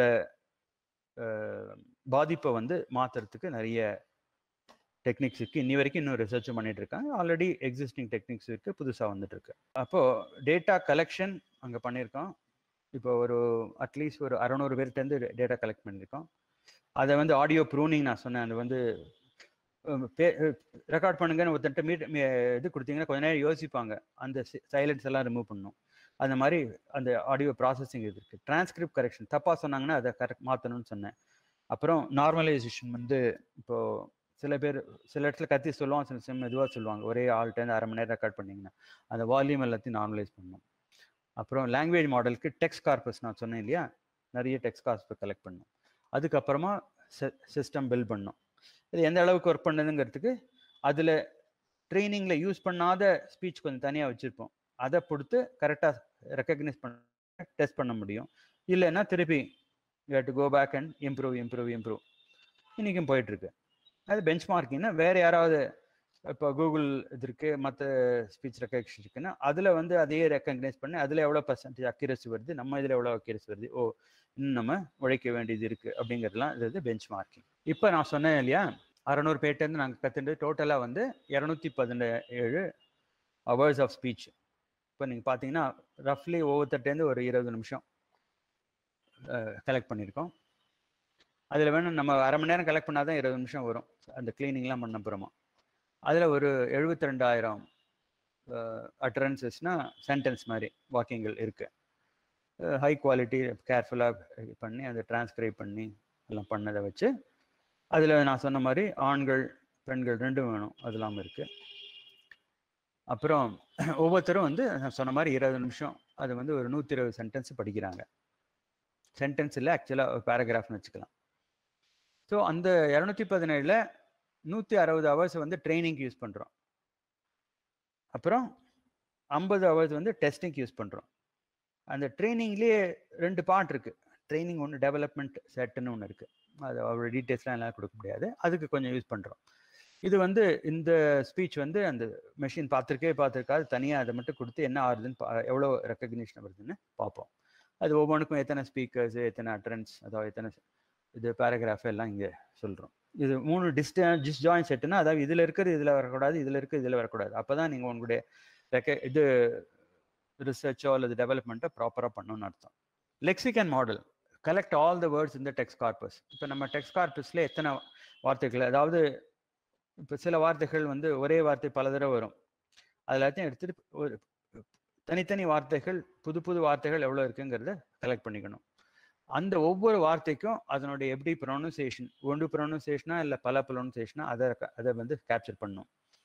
பாதிப்பை வந்து மாற்றுறதுக்கு நிறைய டெக்னிக்ஸ் இருக்குது. இன்னி வரைக்கும் இன்னும் ரிசர்ச்சும் பண்ணிட்டு இருக்காங்க. ஆல்ரெடி எக்ஸிஸ்டிங் டெக்னிக்ஸ் இருக்குது, புதுசாக வந்துட்டு இருக்கு. அப்போது டேட்டா கலெக்ஷன் அங்கே பண்ணியிருக்கோம். இப்போ ஒரு அட்லீஸ்ட் ஒரு அறநூறு பேர்கிட்டேருந்து டேட்டா கலெக்ட் பண்ணியிருக்கோம். அதை வந்து ஆடியோ ப்ரூனிங் நான் சொன்னேன், அது வந்து ரெக்கார்ட் பண்ணுங்கன்னு ஒருத்தன்ட்ட மீட் இது கொடுத்தீங்கன்னா கொஞ்ச நேரம் யோசிப்பாங்க, அந்த சைலன்ஸ் எல்லாம் ரிமூவ் பண்ணணும். அந்த மாதிரி அந்த ஆடியோ ப்ராசஸிங் இது இருக்குது. டிரான்ஸ்கிரிப்ட் கரெக்ஷன், தப்பாக சொன்னாங்கன்னா அதை கரெக்ட் மாற்றணும்னு சொன்னேன். அப்புறம் நார்மலைசேஷன் வந்து இப்போது சில பேர் சில இடத்துல கத்தி சொல்லுவாங்க, சில சில மெதுவாக சொல்லுவாங்க. ஒரே ஆள்கிட்ட அரை மணி நேரம் ரெக்கார்ட் பண்ணிங்கன்னா அந்த வால்யூம் எல்லாத்தையும் நார்மலைஸ் பண்ணணும். அப்புறம் லாங்குவேஜ் மாடலுக்கு டெக்ஸ்ட் கார்பஸ் நான் சொன்னேன் இல்லையா, நிறைய டெக்ஸ்ட் கார்பஸ் கலெக்ட் பண்ணணும். அதுக்கப்புறமா சிஸ்டம் பில்ட் பண்ணணும். இது எந்த அளவுக்கு ஒர்க் பண்ணுதுங்கிறதுக்கு அதில் ட்ரைனிங்கில் யூஸ் பண்ணாத ஸ்பீச் கொஞ்சம் தனியாக வச்சுருப்போம். அதை பொறுத்து கரெக்டாக ரெக்கக்னைஸ் பண்ண டெஸ்ட் பண்ண முடியும். இல்லைன்னா திருப்பி you have to go back and improve improve improve இன்றைக்கும் போயிட்டுருக்கு. அது பெஞ்ச் மார்க்கிங்னா வேறு யாராவது இப்போ கூகுள் இது இருக்குது, மற்ற ஸ்பீச் ரெக்கக்னிஷன் இருக்குன்னா அதில் வந்து அதையே ரெக்கக்னைஸ் பண்ணி அதில் எவ்வளோ பர்சன்டேஜ் அக்யூரசி வருது, நம்ம இதில் எவ்வளோ அக்யூரசி வருது, ஓ இன்னும் நம்ம உழைக்க வேண்டியது இருக்குது அப்படிங்கிறதுலாம் இது வந்து பெஞ்ச் மார்க்கிங். இப்போ நான் சொன்னேன் இல்லையா, அறநூறு பேர்ட்டேருந்து நாங்கள் கற்றுட்டு டோட்டலாக வந்து இரநூத்தி பதினேழு ஹவர்ஸ் ஆஃப் ஸ்பீச். இப்போ நீங்கள் பார்த்தீங்கன்னா ரஃப்லி ஒவ்வொருத்தட்டேருந்து ஒரு இருபது நிமிஷம் கலெக்ட் பண்ணியிருக்கோம். அதில் வேணும் நம்ம அரை மணி நேரம் கலெக்ட் பண்ணால் தான் இருபது நிமிஷம் வரும் அந்த கிளீனிங்லாம் பண்ண அப்புறமா. அதில் ஒரு எழுபத்தி ரெண்டாயிரம் அட்ரன்சஸ்னால் சென்டென்ஸ் மாதிரி வாக்கியங்கள் இருக்குது. ஹை குவாலிட்டி கேர்ஃபுல்லாக பண்ணி அதை டிரான்ஸ்கிரைப் பண்ணி எல்லாம் பண்ணதை வச்சு அதில் நான் சொன்ன மாதிரி ஆண்கள் பெண்கள் ரெண்டும் வேணும், அதெல்லாம் இருக்குது. அப்புறம் ஒவ்வொருத்தரும் வந்து நான் சொன்ன மாதிரி இருபது நிமிஷம் அது வந்து ஒரு நூற்றி இருபது சென்டென்ஸ் படிக்கிறாங்க. சென்டென்ஸ் இல்லை, ஆக்சுவலாக ஒரு பேராகிராஃப்னு வச்சுக்கலாம். ஸோ அந்த இரநூத்தி பதினேழில் நூற்றி அறுபது ஹவர்ஸ் வந்து ட்ரைனிங்க்கு யூஸ் பண்ணுறோம். அப்புறம் ஐம்பது ஹவர்ஸ் வந்து டெஸ்டிங்க்கு யூஸ் பண்ணுறோம். அந்த ட்ரைனிங்லேயே ரெண்டு பார்ட் இருக்குது. ட்ரைனிங் ஒன்று, டெவலப்மெண்ட் செட்டுன்னு ஒன்று இருக்குது. அது அவ்வளோ டீட்டெயில்ஸ்லாம் எல்லாம் கொடுக்க முடியாது, அதுக்கு கொஞ்சம் யூஸ் பண்ணுறோம். இது வந்து இந்த ஸ்பீச் வந்து அந்த மெஷின் பார்த்துருக்கே பார்த்துருக்காது, தனியாக அதை மட்டும் கொடுத்து என்ன ஆகுதுன்னு பா எவ்வளோ ரெக்கக்னிஷன் வருதுன்னு பார்ப்போம். அது ஒவ்வொன்றுக்கும் எத்தனை ஸ்பீக்கர்ஸு, எத்தனை அட்ரன்ஸ், அதாவது எத்தனை இது பேராகிராஃப் எல்லாம் இங்கே சொல்கிறோம். இது மூணு டிஸ்ட டிஸ்ஜாயின் செட்டுன்னா, அதாவது இதில் இருக்கிறது இதில் வரக்கூடாது, இதில் இருக்கிறது இதில் வரக்கூடாது. அப்போ தான் நீங்கள் உங்களுடைய ரெக்க இது ரிசர்ச்சோ அல்லது டெவலப்மெண்ட்டோ ப்ராப்பராக பண்ணணும்னு அர்த்தம். Lexicon model collect all the words இந்த டெக்ஸ்ட் கார்பஸ். இப்போ நம்ம டெக்ஸ்ட் கார்பஸில் எத்தனை வார்த்தைகள், அதாவது இப்போ சில வார்த்தைகள் வந்து ஒரே வார்த்தை பல தடவை வரும், அது எல்லாத்தையும் எடுத்துகிட்டு ஒரு தனித்தனி வார்த்தைகள் புது புது வார்த்தைகள் எவ்வளோ இருக்குங்கிறத கலெக்ட் பண்ணிக்கணும். அந்த ஒவ்வொரு வார்த்தைக்கும் அதனுடைய எப்படி ப்ரொனன்சியேஷன், ஒன்று ப்ரொனன்சியேஷனா இல்லை பல ப்ரொனன்சியேஷனா, அதை அதை வந்து கேப்சர் பண்ணணும்.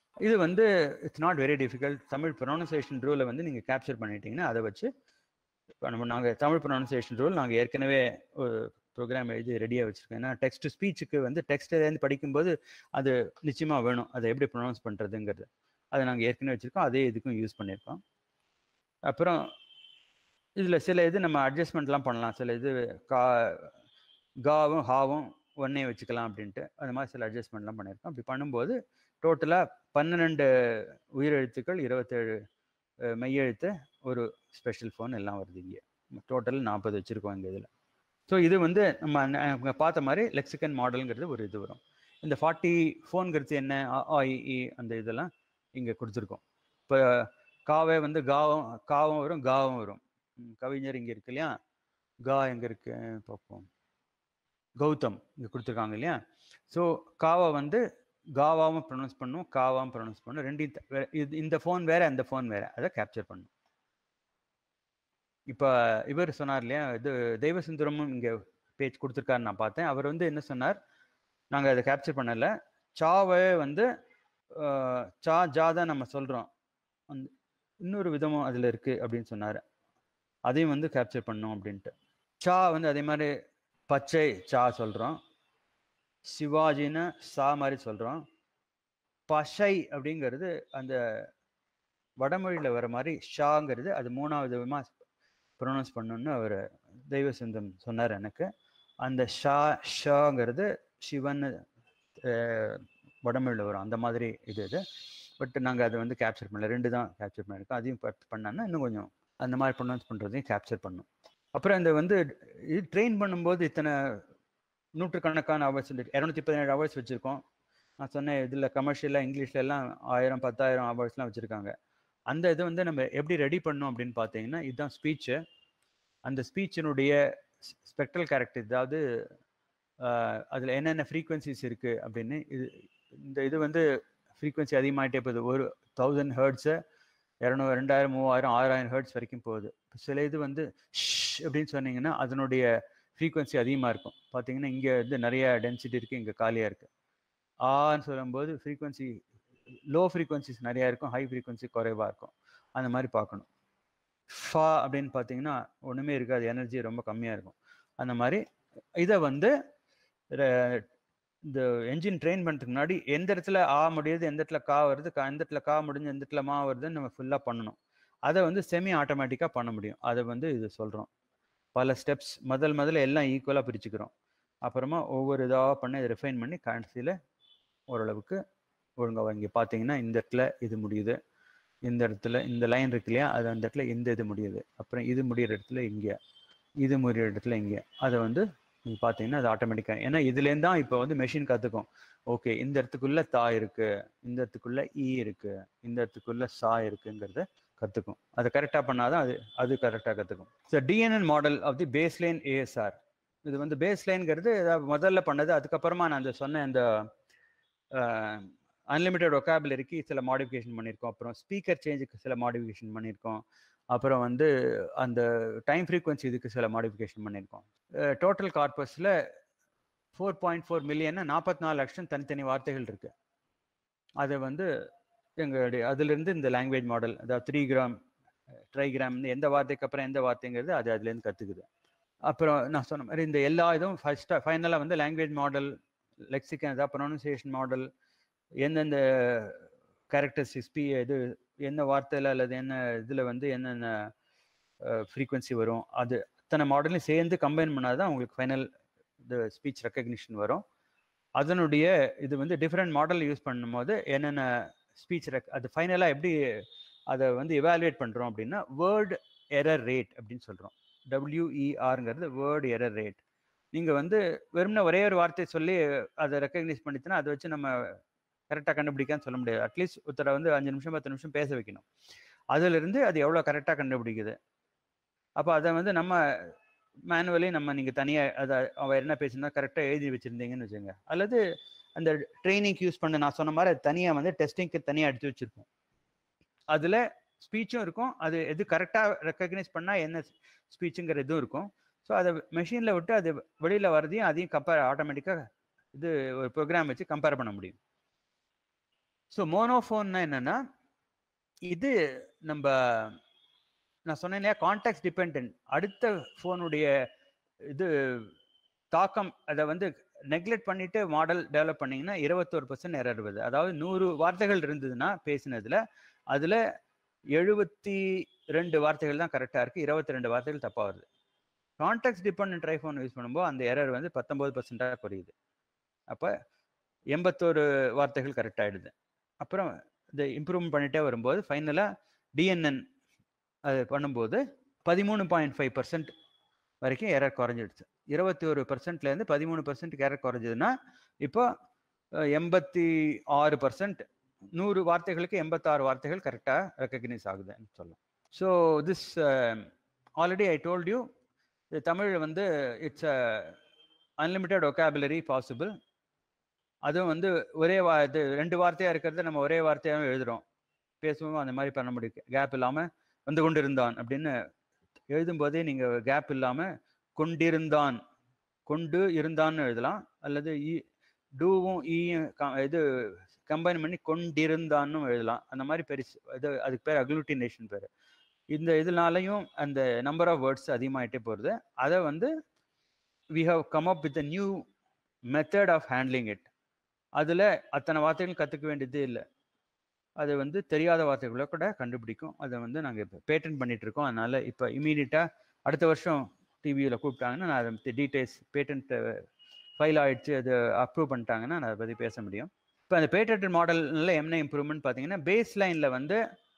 இது வந்து it's not very difficult. Tamil pronunciation ரூலை வந்து நீங்கள் கேப்சர் பண்ணிட்டீங்கன்னா அதை வச்சு நம்ம நாங்கள் தமிழ் ப்ரொனன்சியேஷன் ரூல் நாங்கள் ஏற்கனவே ஒரு ப்ரோக்ராம் எழுதி ரெடியாக வச்சுருக்கோம். ஏன்னா டெக்ஸ்ட் ஸ்பீச்சுக்கு வந்து டெக்ஸ்ட்லேருந்து படிக்கும்போது அது நிச்சயமாக வேணும், அதை எப்படி ப்ரொனவுன்ஸ் பண்ணுறதுங்கிறது அதை நாங்கள் ஏற்கனவே வச்சுருக்கோம். அதே இதுக்கும் யூஸ் பண்ணியிருக்கோம். அப்புறம் இதில் சில இது நம்ம அட்ஜஸ்ட்மெண்ட்லாம் பண்ணலாம். சில இது கா காவும் ஹாவும் ஒன்னே வச்சுக்கலாம் அப்படின்ட்டு அது மாதிரி சில அட்ஜஸ்ட்மெண்ட்லாம் பண்ணியிருக்கோம். அப்படி பண்ணும்போது டோட்டலாக பன்னிரெண்டு உயிரெழுத்துக்கள், இருபத்தேழு மெய்யெழுத்து, ஒரு ஸ்பெஷல் ஃபோன் எல்லாம் வருது. இங்கே டோட்டல் நாற்பது வச்சுருக்கோம் இங்கே இதில். ஸோ இது வந்து நம்ம பார்த்த மாதிரி லெக்சிகன் மாடலுங்கிறது ஒரு இது வரும். இந்த ஃபார்ட்டி ஃபோன்கிறது என்ன, ஆஇஇ அந்த இதெல்லாம் இங்கே கொடுத்துருக்கோம். இப்போ காவே வந்து காவும் காவும் வரும், காவும் வரும். கவிஞர் இங்கே இருக்கு இல்லையா, கா எங்கே இருக்கு பார்ப்போம், கௌதம் இங்கே கொடுத்துருக்காங்க இல்லையா. ஸோ காவை வந்து காவாவும் ப்ரொனவுன்ஸ் பண்ணும், காவாவும் ப்ரொனவுன்ஸ் பண்ணும். ரெண்டு இந்த ஃபோன் வேற அந்த ஃபோன் வேற, அதை கேப்சர் பண்ணும். இப்போ இவர் சொன்னார் இல்லையா, இது தெய்வசுந்தரமும் இங்கே பேஜ் கொடுத்துருக்காரு நான் பார்த்தேன். அவர் வந்து என்ன சொன்னார், நாங்கள் அதை கேப்சர் பண்ணலை, சாவை வந்து சா ஜா தான் நம்ம சொல்கிறோம், அந்த இன்னொரு விதமும் அதில் இருக்குது அப்படின்னு சொன்னார். அதையும் வந்து கேப்சர் பண்ணோம் அப்படின்ட்டு. சா வந்து அதே மாதிரி பச்சை சா சொல்கிறோம், சிவாஜின்னு சா மாதிரி சொல்கிறோம். பஷை அப்படிங்கிறது அந்த வடமொழியில் வர மாதிரி ஷாங்கிறது அது மூணாவது விதமாக ப்ரொனவுன்ஸ் பண்ணணுன்னு அவர் தெய்வசுந்தம் சொன்னார் எனக்கு. அந்த ஷா ஷாங்கிறது சிவன் வடமொழியில் வரும், அந்த மாதிரி இது இது. பட் நாங்கள் அதை வந்து கேப்சர் பண்ணல, ரெண்டு தான் கேப்சர் பண்ணியிருக்கோம். அதையும் பண்ணோன்னா இன்னும் கொஞ்சம் அந்த மாதிரி ப்ரொனவுன்ஸ் பண்ணுறதையும் கேப்சர் பண்ணும். அப்புறம் இந்த வந்து இது ட்ரெயின் பண்ணும்போது இத்தனை நூற்றுக்கணக்கான ஹவர்ஸ், இரநூத்தி பதினேழு ஹவர்ஸ் வச்சுருக்கோம். நான் சொன்னேன் இதில் கமர்ஷியலாக இங்கிலீஷில் எல்லாம் ஆயிரம் பத்தாயிரம் ஹவர்ஸ்லாம் வச்சுருக்காங்க. அந்த இது வந்து நம்ம எப்படி ரெடி பண்ணோம் அப்படின்னு பார்த்தீங்கன்னா, இதுதான் ஸ்பீச்சு. அந்த ஸ்பீச்சினுடைய ஸ்பெக்ட்ரல் கேரக்டர், அதாவது அதில் என்னென்ன ஃப்ரீக்வன்சிஸ் இருக்குது அப்படின்னு. இது இந்த இது வந்து ஃப்ரீக்வன்சி அதிகமாகிட்டே போகுது. ஒரு தௌசண்ட் ஹேர்ட்ஸு இரநூறு ரெண்டாயிரம் மூவாயிரம் ஆறாயிரம் ஹேர்ட்ஸ் வரைக்கும் போகுது. சில இது வந்து ஷ் அப்படின்னு சொன்னீங்கன்னா அதனுடைய ஃப்ரீக்வன்சி அதிகமாக இருக்கும். பார்த்தீங்கன்னா இங்கே வந்து நிறைய டென்சிட்டி இருக்குது, இங்கே காலியாக இருக்குது. ஆன்னு சொல்லும்போது ஃப்ரீக்வன்சி லோ ஃப்ரீக்வன்சிஸ் நிறையா இருக்கும், ஹை ஃப்ரீக்வன்சி குறைவாக இருக்கும். அந்த மாதிரி பார்க்கணும். ஃபா அப்படின்னு பார்த்தீங்கன்னா ஒன்றுமே இருக்காது, எனர்ஜி ரொம்ப கம்மியாக இருக்கும். அந்த மாதிரி இதை வந்து இந்த என்ஜின் ட்ரெயின் பண்ணுறதுக்கு முன்னாடி எந்த இடத்துல ஆ முடியுது, எந்த இடத்துல கா வருது, கா எந்த இடத்துல கா முடிஞ்சு எந்த இடத்துல மா வருதுன்னு நம்ம ஃபுல்லாக பண்ணணும். அதை வந்து செமி ஆட்டோமேட்டிக்காக பண்ண முடியும். அதை வந்து இது சொல்கிறோம். பல ஸ்டெப்ஸ் முதல் முதல்ல எல்லாம் ஈக்குவலாக பிரிச்சுக்கிறோம். அப்புறமா ஒவ்வொரு இதாக பண்ணி அதை ரிஃபைன் பண்ணி கடைசியில் ஓரளவுக்கு ஒழுங்காக. இங்கே பார்த்தீங்கன்னா இந்த இடத்துல இது முடியுது, இந்த இடத்துல இந்த லைன் இருக்கு இல்லையா, அது அந்த இடத்துல இந்த இது முடியுது, அப்புறம் இது முடிகிற இடத்துல இங்கே, இது முடிகிற இடத்துல இங்கே. அதை வந்து நீங்கள் பார்த்தீங்கன்னா அது ஆட்டோமேட்டிக்காக, ஏன்னா இதுலேருந்து தான் இப்போ வந்து மெஷின் கற்றுக்கும். ஓகே இந்த இடத்துக்குள்ள தா இருக்குது, இந்த இடத்துக்குள்ள ஈ இருக்குது, இந்த இடத்துக்குள்ள சா இருக்குங்கிறத கற்றுக்கும். அதை கரெக்டாக பண்ணாதான் அது அது கரெக்டாக கற்றுக்கும். So DNN model of the base line ASR. இது வந்து பேஸ் லைன்ங்கிறது முதல்ல பண்ணது. அதுக்கப்புறமா நான் அந்த சொன்ன அந்த அன்லிமிட்டட் ஒகாபுலரிக்கு சில மாடிஃபிகேஷன் பண்ணியிருக்கோம். அப்புறம் ஸ்பீக்கர் சேஞ்சுக்கு சில மாடிஃபிகேஷன் பண்ணியிருக்கோம். அப்புறம் வந்து அந்த டைம் ஃப்ரீக்வன்சி இதுக்கு சில மாடிஃபிகேஷன் பண்ணியிருக்கோம். டோட்டல் கார்பஸில் ஃபோர் பாயிண்ட் ஃபோர் மில்லியன் நாற்பத்தி நாலு லட்சம் தனித்தனி வார்த்தைகள் இருக்குது. அதை வந்து எங்களுடைய அதுலேருந்து இந்த லாங்குவேஜ் மாடல், அதாவது த்ரீ கிராம் ட்ரைகிராம் எந்த வார்த்தைக்கு அப்புறம் எந்த வார்த்தைங்கிறது அது அதுலேருந்து கற்றுக்குது. அப்புறம் நான் சொன்ன மாதிரி இந்த எல்லா இதுவும் ஃபஸ்ட்டாக ஃபைனலாக வந்து லாங்குவேஜ் மாடல், லெக்சிகன், அதாவது ப்ரொனன்சியேஷன் மாடல், எந்தெந்த கேரக்டரிஸ்டிக்ஸ் பி இது என்ன வார்த்தையில் அல்லது என்ன இதில் வந்து என்னென்ன ஃப்ரீக்வன்சி வரும், அது அத்தனை மாடலையும் சேர்ந்து கம்பைன் பண்ணால் தான் உங்களுக்கு ஃபைனல் இந்த ஸ்பீச் ரெக்கக்னிஷன் வரும். அதனுடைய இது வந்து டிஃப்ரெண்ட் மாடல் யூஸ் பண்ணும்போது என்னென்ன ஸ்பீச் ரெக் அது ஃபைனலாக எப்படி அதை வந்து எவாலுவேட் பண்ணுறோம் அப்படின்னா வேர்ட் எரர் ரேட் அப்படின்னு சொல்கிறோம். டபிள்யூஇஆருங்கிறது வேர்ட் எரர் ரேட். நீங்கள் வந்து வெறும்னா ஒரே ஒரு வார்த்தையை சொல்லி அதை ரெக்கக்னைஸ் பண்ணிச்சுன்னா அதை வச்சு நம்ம கரெக்டாக கண்டுபிடிக்கான்னு சொல்ல முடியாது. அட்லீஸ்ட் ஒருத்தரை வந்து அஞ்சு நிமிஷம் பத்து நிமிஷம் பேச வைக்கணும். அதிலிருந்து அது எவ்வளோ கரெக்டாக கண்டுபிடிக்குது. அப்போ அதை வந்து நம்ம மேனுவலி நம்ம நீங்கள் தனியாக அதை அவள் என்ன பேசுனா கரெக்டாக எழுதி வச்சுருந்தீங்கன்னு வச்சுங்க, அல்லது அந்த ட்ரைனிங்க்கு யூஸ் பண்ண நான் சொன்ன மாதிரி அது தனியாக வந்து டெஸ்டிங்க்கு தனியாக எடுத்து வச்சுருப்போம். அதில் ஸ்பீச்சும் இருக்கும், அது எது கரெக்டாக ரெக்கக்னைஸ் பண்ணால் என்ன ஸ்பீச்சுங்கிற இதுவும் இருக்கும். ஸோ அதை மெஷினில் விட்டு அது வெளியில் வரதையும் அதையும் கம்பேர் ஆட்டோமேட்டிக்காக இது ஒரு ப்ரோக்ராம் வச்சு கம்பேர் பண்ண முடியும். ஸோ மோனோஃபோன்னா என்னன்னா, இது நம்ம நான் சொன்னேன் இல்லையா, கான்டெக்ட் டிபெண்டன்ட். அடுத்த ஃபோனுடைய இது தாக்கம் அதை வந்து நெக்லெக்ட் பண்ணிட்டு மாடல் டெவலப் பண்ணீங்கன்னா இருபத்தோரு பர்சன்ட் எரர் வருது. அதாவது நூறு வார்த்தைகள் இருந்ததுன்னா பேசினதுல அதுல எழுபத்தி ரெண்டு வார்த்தைகள் தான் கரெக்டா இருக்கு, இருபத்தி ரெண்டு வார்த்தைகள் தப்பா வருது. கான்டெக்ட் டிபெண்டன்ட் ஐஃபோன் யூஸ் பண்ணும்போது அந்த எரர் வந்து பத்தொன்பது பர்சன்டா குறையுது. அப்ப எண்பத்தோரு வார்த்தைகள் கரெக்ட் ஆயிடுது. அப்புறம் இந்த இம்ப்ரூவ்மெண்ட் பண்ணிட்டே வரும்போது ஃபைனலா டிஎன்என் அது பண்ணும்போது பதிமூணு பாயிண்ட் ஃபைவ் பர்சன்ட் வரைக்கும் எரர் குறைஞ்சிடுச்சு. இருபத்தி ஒரு பர்சன்ட்லேருந்து பதிமூணு பர்சன்ட்டுக்கு எரர் குறைஞ்சதுன்னா இப்போ எண்பத்தி ஆறு பர்சன்ட் நூறு வார்த்தைகளுக்கு எண்பத்தாறு வார்த்தைகள் கரெக்டாக ரெக்கக்னைஸ் ஆகுதுன்னு சொல்லலாம். So this already I told you, Tamil வந்து it's a unlimited vocabulary possible. அதுவும் வந்து ஒரே வா இது ரெண்டு வார்த்தையாக இருக்கிறத நம்ம ஒரே வார்த்தையாகவும் எழுதுகிறோம், பேசுவோம், அந்த மாதிரி பண்ண முடியும். கேப் இல்லாமல் வந்து கொண்டு இருந்தான் அப்படின்னு எழுதும்போதே நீங்கள் கேப் இல்லாமல் கொண்டிருந்தான், கொண்டு இருந்தான்னு எழுதலாம். அல்லது இ டூவும் ஈயும் இது கம்பைன் பண்ணி கொண்டிருந்தான்னு எழுதலாம். அந்த மாதிரி பெருசு இது, அதுக்கு பேர் அக்ளூட்டினேஷன் பேர். இந்த இதனாலையும் அந்த நம்பர் ஆஃப் வேர்ட்ஸ் அதிகமாகிட்டே போகிறது. அதை வந்து we have come up with a new method of handling it. அதில் அத்தனை வார்த்தைகள் கற்றுக்க வேண்டியதே இல்லை. அது வந்து தெரியாத வார்த்தைகளை கூட கண்டுபிடிக்கும். அதை வந்து நாங்கள் இப்போ பேட்டன்ட் பண்ணிட்டு இருக்கோம். அதனால இப்போ இமீடியட்டாக அடுத்த வருஷம் டிவியில் கூப்பிட்டாங்கன்னா நான் அதை டீட்டெயில்ஸ் பேட்டன்ட் ஃபைல் ஆகிடுச்சு, அது அப்ரூவ் பண்ணிட்டாங்கன்னா நான் அதை பற்றி பேச முடியும். இப்போ அந்த பேட்டன்ட் மாடலில் என்ன இம்ப்ரூவ்மெண்ட் பார்த்தீங்கன்னா, பேஸ் லைனில் வந்து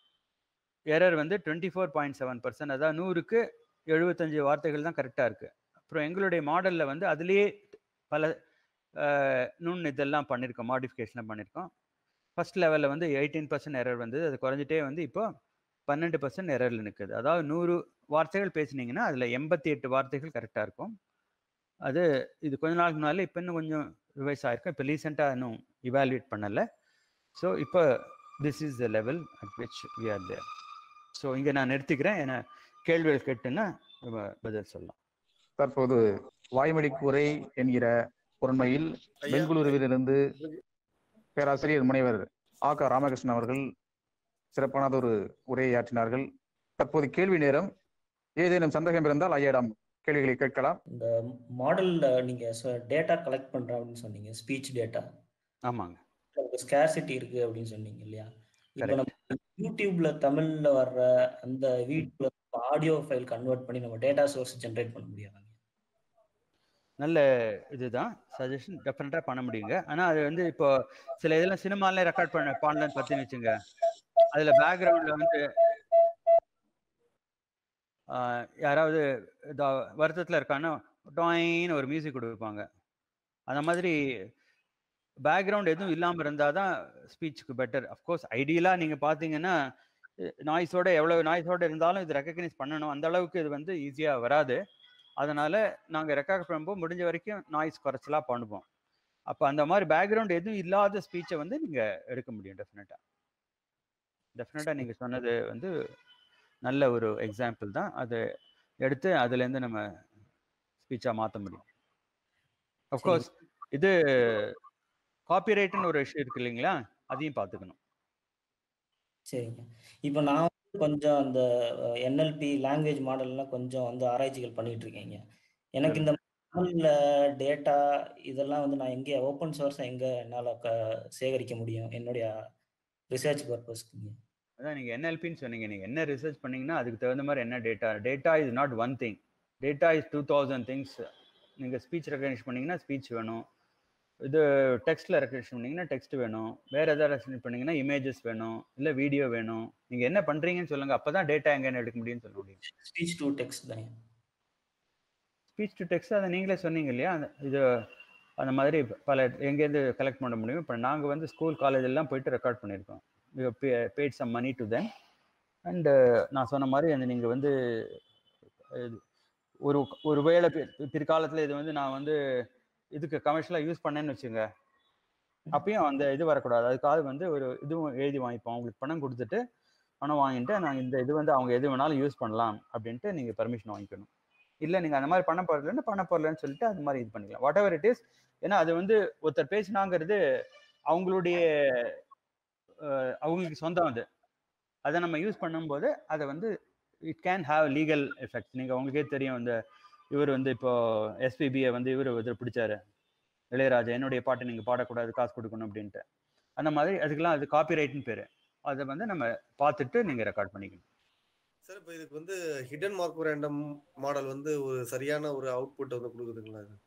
எரர் வந்து twenty four point seven percent, அதாவது நூறுக்கு எழுபத்தஞ்சு வார்த்தைகள் தான் கரெக்டாக இருக்குது. அப்புறம் எங்களுடைய மாடலில் வந்து அதுலேயே பல நுண் இதெல்லாம் பண்ணியிருக்கோம், மாடிஃபிகேஷன்லாம் பண்ணியிருக்கோம். ஃபர்ஸ்ட் லெவலில் வந்து எயிட்டீன் பர்சன்ட் எரர் வந்தது, அது குறைஞ்சிட்டே வந்து இப்போ பன்னெண்டு பர்சன்ட் எரரில் நிற்குது. அதாவது நூறு வார்த்தைகள் பேசினீங்கன்னா அதில் எண்பத்தி எட்டு வார்த்தைகள் கரெக்டாக இருக்கும். அது இது கொஞ்ச நாளுக்கு முன்னால இப்போ இன்னும் கொஞ்சம் ரிவைஸ் ஆகிருக்கும். இப்போ ரீசெண்டாக இன்னும் இவாலுவேட் பண்ணலை. ஸோ இப்போ this is the level at which we are there. So இங்கே நான் நிறுத்திக்கிறேன். ஏன்னா கேள்விகள் கேட்டுன்னா பதில் சொல்லலாம். தற்போது வாய்மொழி கூரை என்கிற பொருண்மையில் பெங்களூருவிலிருந்து பேராசிரியர் முனைவர் ஆகா ராமகிருஷ்ணன் அவர்கள் சிறப்பானதொரு உரையாற்றினார்கள். தற்போது கேள்வி நேரம். ஏதேனும் சந்தேகம் இருந்தால் ஐயாயிரம் கேள்விகளை கேட்கலாம். இந்த மாடல்ல நீங்க டேட்டா கலெக்ட் பண்ற அப்படின்னு சொன்னீங்க, ஸ்பீச் டேட்டா. ஆமாங்க, ஸ்கேர்சிட்டி இருக்கு அப்படின்னு சொன்னீங்க இல்லையா? இப்போ நம்ம யூடியூப்ல தமிழ்ல வர்ற அந்த வீடியோல ஆடியோ ஃபைல் கன்வெர்ட் பண்ணி நம்ம டேட்டா சோர்ஸ் ஜெனரேட் பண்ண முடியாது? நல்ல இதுதான் சஜஷன், டெஃபினட்டாக பண்ண முடியுங்க. ஆனால் அது வந்து இப்போ சில இதெல்லாம் சினிமாலே ரெக்கார்ட் பண்ண பாடலன்னு பார்த்துன்னு வச்சுங்க, அதில் பேக்ரவுண்டில் வந்து யாராவது வருத்தத்தில் இருக்கான்னா டாயின்னு ஒரு மியூசிக் கொடுப்பாங்க. அந்த மாதிரி பேக்ரவுண்ட் எதுவும் இல்லாமல் இருந்தால் தான் ஸ்பீச்சுக்கு பெட்டர். அஃப்கோர்ஸ் ஐடியலாக நீங்கள் பார்த்தீங்கன்னா நாய்ஸோட எவ்வளோ நாய்ஸோடு இருந்தாலும் இது ரெக்கக்னைஸ் பண்ணணும், அந்த அளவுக்கு இது வந்து ஈஸியாக வராது. அதனால் நாங்கள் ரெக்கார்ட் பண்ணும்போது முடிஞ்ச வரைக்கும் நாய்ஸ் குறைச்சலாக பண்ணுவோம். அப்போ அந்த மாதிரி பேக்ரவுண்ட் எதுவும் இல்லாத ஸ்பீச்சை வந்து நீங்கள் எடுக்க முடியும். டெஃபினட்டாக டெஃபினட்டாக நீங்கள் சொன்னது வந்து நல்ல ஒரு எக்ஸாம்பிள் தான். அதை எடுத்து அதுலேருந்து நம்ம ஸ்பீச்சாக மாற்ற முடியும். அஃப்கோர்ஸ் இது காப்பிரைட்னு ஒரு இஷ்யூ இருக்கு இல்லைங்களா, அதையும் பார்த்துக்கணும். சரிங்க. இப்போ நான் கொஞ்சம் அந்த என்எல்பி லாங்குவேஜ் மாடல்லாம் கொஞ்சம் வந்து ஆராய்ச்சிகள் பண்ணிட்டு இருக்கேங்க. எனக்கு இந்த மாடல்ல டேட்டா இதெல்லாம் வந்து நான் எங்கே ஓப்பன் சோர்ஸை எங்கே என்னால் க சேகரிக்க முடியும் என்னுடைய ரிசர்ச் பர்பஸ்க்குங்க? அதான் நீங்கள் என்எல்பின்னு சொன்னீங்க, நீங்கள் என்ன ரிசர்ச் பண்ணீங்கன்னா அதுக்கு தகுந்த மாதிரி என்ன data. Data is not one thing, data is two thousand things. நீங்கள் ஸ்பீச் ரெக்கக்னைஸ் பண்ணிங்கன்னா ஸ்பீச் வேணும், இது டெக்ஸ்ட்டில் ரெக்கக்னைஸ் பண்ணிங்கன்னா டெக்ஸ்ட் வேணும், வேறு எதாவது ரெக்கக்னைஸ் பண்ணிங்கன்னா இமேஜஸ் வேணும், இல்லை வீடியோ வேணும். நீங்கள் என்ன பண்ணுறீங்கன்னு சொல்லுங்கள், அப்போ தான் டேட்டா எங்கேன்னு எடுக்க முடியும்னு சொல்ல முடியும். ஸ்பீச் டு டெக்ஸ்ட் தான். ஸ்பீச் டு டெக்ஸ்ட் அதை நீங்களே சொன்னீங்க இல்லையா, இது அந்த மாதிரி பல எங்கேருந்து கலெக்ட் பண்ண முடியும். இப்போ நாங்கள் வந்து ஸ்கூல் காலேஜெல்லாம் போயிட்டு ரெக்கார்ட் பண்ணியிருக்கோம், paid some money to them. And நான் சொன்ன மாதிரி அந்த நீங்கள் வந்து ஒரு ஒரு வேளை பிற்காலத்தில் இது வந்து நான் வந்து இதுக்கு கமர்ஷியலாக யூஸ் பண்ணேன்னு வச்சுங்க, அப்பயும் அந்த இது வரக்கூடாது. அதுக்காக வந்து ஒரு இதுவும் எழுதி வாங்கிப்போம், அவங்களுக்கு பணம் கொடுத்துட்டு பணம் வாங்கிட்டு நாங்கள் இந்த இது வந்து அவங்க எது வேணாலும் யூஸ் பண்ணலாம் அப்படின்ட்டு நீங்கள் பர்மிஷன் வாங்கிக்கணும். இல்லை நீங்கள் அந்த மாதிரி பண்ண போகிறதுலன்னு பண்ண போகிறலன்னு சொல்லிட்டு அது மாதிரி இது பண்ணிக்கலாம், வாட் எவர் இட் இஸ். ஏன்னா அது வந்து ஒருத்தர் பேசினாங்கிறது அவங்களுடைய அவங்களுக்கு சொந்தம் அது. அதை நம்ம யூஸ் பண்ணும்போது அதை வந்து it can have legal effect. நீங்கள் உங்களுக்கே தெரியும், இந்த இவர் வந்து இப்போ எஸ்பிபியை வந்து இவர் இவர் பிடிச்சாரு, இளையராஜா, என்னுடைய பாட்டை நீங்கள் பாடக்கூடாது, காசு கொடுக்கணும் அப்படின்ட்டு. அந்த மாதிரி அதுக்கெல்லாம் அது காப்பிரைட்னு பேர். அதை வந்து நம்ம பார்த்துட்டு நீங்கள் ரெக்கார்ட் பண்ணிக்கணும். சார், இப்போ இதுக்கு வந்து ஹிடன் மார்க்கோ ரேண்டம் மாடல் வந்து ஒரு சரியான ஒரு அவுட்புட் வந்து கொடுக்குதுங்களா? இது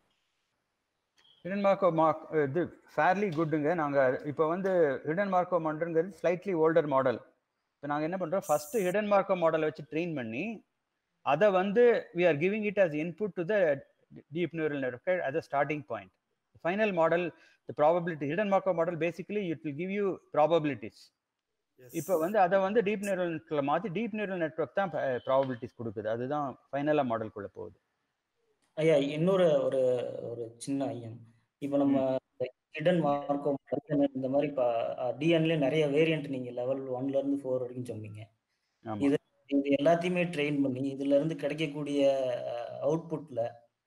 ஹிடன் மார்க்கோ மார்க் இது ஃபேர்லி குட்டுங்க. நாங்கள் இப்போ வந்து ஹிடன் மார்க்கோ மாடல்ங்கிறது ஸ்லைட்லி ஓல்டர் மாடல். இப்போ நாங்கள் என்ன பண்ணுறோம், ஃபர்ஸ்ட் ஹிடன் மார்க்கோ மாடலை வச்சு ட்ரெயின் பண்ணி அதை வந்து we are giving it as input to the deep neural network as a starting point. The final model, the probability, hidden Markov model, basically it will give you probabilities. இப்போ வந்து அதை வந்து deep neural நெட்வொர்க்ல மாற்றி deep neural network தான் probabilities கொடுக்குது. அதுதான் ஃபைனலாக மாடலுக்குள்ள போகுது. ஐயா, இன்னொரு ஒரு ஒரு சின்ன ஐயம், இப்போ நம்ம ஹிடன் மார்க்கோ இந்த மாதிரி இப்போ டிஎன்ல நிறைய வேரியன்ட் நீங்க லெவல் ஒன்ல இருந்து ஃபோர் வரைக்கும் சொன்னீங்க. இது இது எல்லாத்தையுமே ட்ரெயின் பண்ணி இதுல இருந்து கிடைக்கக்கூடிய அவுட்புட்ல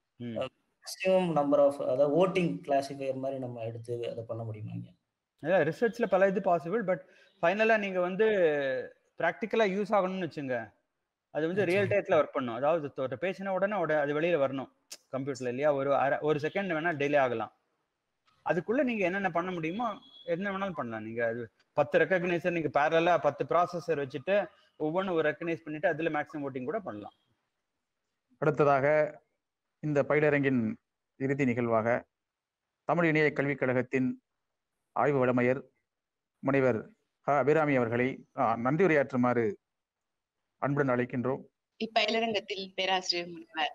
மேக்ஸிமம் நம்பர் ஆஃப், அதாவது ஓட்டிங் கிளாசிஃபையர் மாதிரி நம்ம எடுத்து அதை பண்ண முடியுமாங்க? அதான் ரிசர்ச்ல பல இது பாசிபிள். பட் ஃபைனலாக நீங்கள் வந்து ப்ராக்டிக்கலாக யூஸ் ஆகணும்னு வச்சுங்க, அது வந்து ரியல் டைத்தில் ஒர்க் பண்ணும். அதாவது ஒரு பேசின உடனே அது வெளியில் வரணும் கம்ப்யூட்டர்ல இல்லையா? ஒரு அரை ஒரு செகண்ட் வேணால் டிலே ஆகலாம். அதுக்குள்ளே நீங்கள் என்னென்ன பண்ண முடியுமோ என்ன வேணாலும் பண்ணலாம். நீங்கள் அது பத்து ரெக்கக்னைசர் நீங்கள் பேரலாக பத்து ப்ராசஸர் வச்சுட்டு ஒவ்வொன்றும் ஒரு ரெக்கக்னைஸ் பண்ணிட்டு அதில் மேக்ஸிமம் ஓட்டிங் கூட பண்ணலாம். அடுத்ததாக இந்த பயிலரங்கின் இறுதி நிகழ்வாக தமிழ் இணைய கல்விக் கழகத்தின் ஆய்வு வழமையர் முனைவர் ஹ அபிராமி அவர்களை நன்றி உரையாற்றுமாறு அன்புடன் அழைக்கின்றோம். இப்பயிலரங்கத்தில் பேராசிரியர் முனைவர்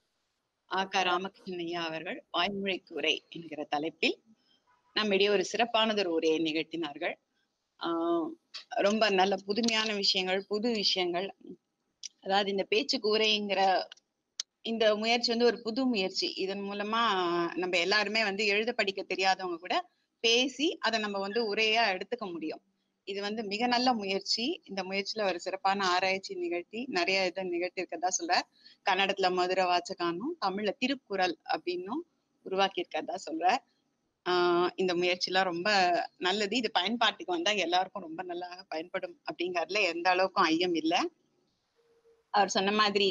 ஆகா ராமகிருஷ்ணன் ஐயா அவர்கள் வாய்மொழிக்கு உரை என்கிற தலைப்பில் நம்மிடையே ஒரு சிறப்பானதொரு உரையை நிகழ்த்தினார்கள். ஆஹ் ரொம்ப நல்ல புதுமையான விஷயங்கள், புது விஷயங்கள். அதாவது இந்த பேச்சுக்கு உரைங்கிற இந்த முயற்சி வந்து ஒரு புது முயற்சி. இதன் மூலமா நம்ம எல்லாருமே வந்து எழுத படிக்க தெரியாதவங்க கூட பேசி அதை நம்ம வந்து உரையா எடுத்துக்க முடியும். இது வந்து மிக நல்ல முயற்சி. இந்த முயற்சியில ஒரு சிறப்பான ஆராய்ச்சி நிகழ்த்தி நிறைய இதை நிகழ்த்தி இருக்கிறதா சொல்ற. கன்னடத்துல மதுரை வாச்சகானும் தமிழ்ல திருக்குறள் அப்படின்னும் உருவாக்கி இருக்கிறதா சொல்ற. ஆஹ் இந்த முயற்சி எல்லாம் ரொம்ப நல்லது. இது பயன்பாட்டுக்கு வந்தா எல்லாருக்கும் ரொம்ப நல்லா பயன்படும் அப்படிங்கறதுல எந்த அளவுக்கும் ஐயம் இல்லை. அவர் சொன்ன மாதிரி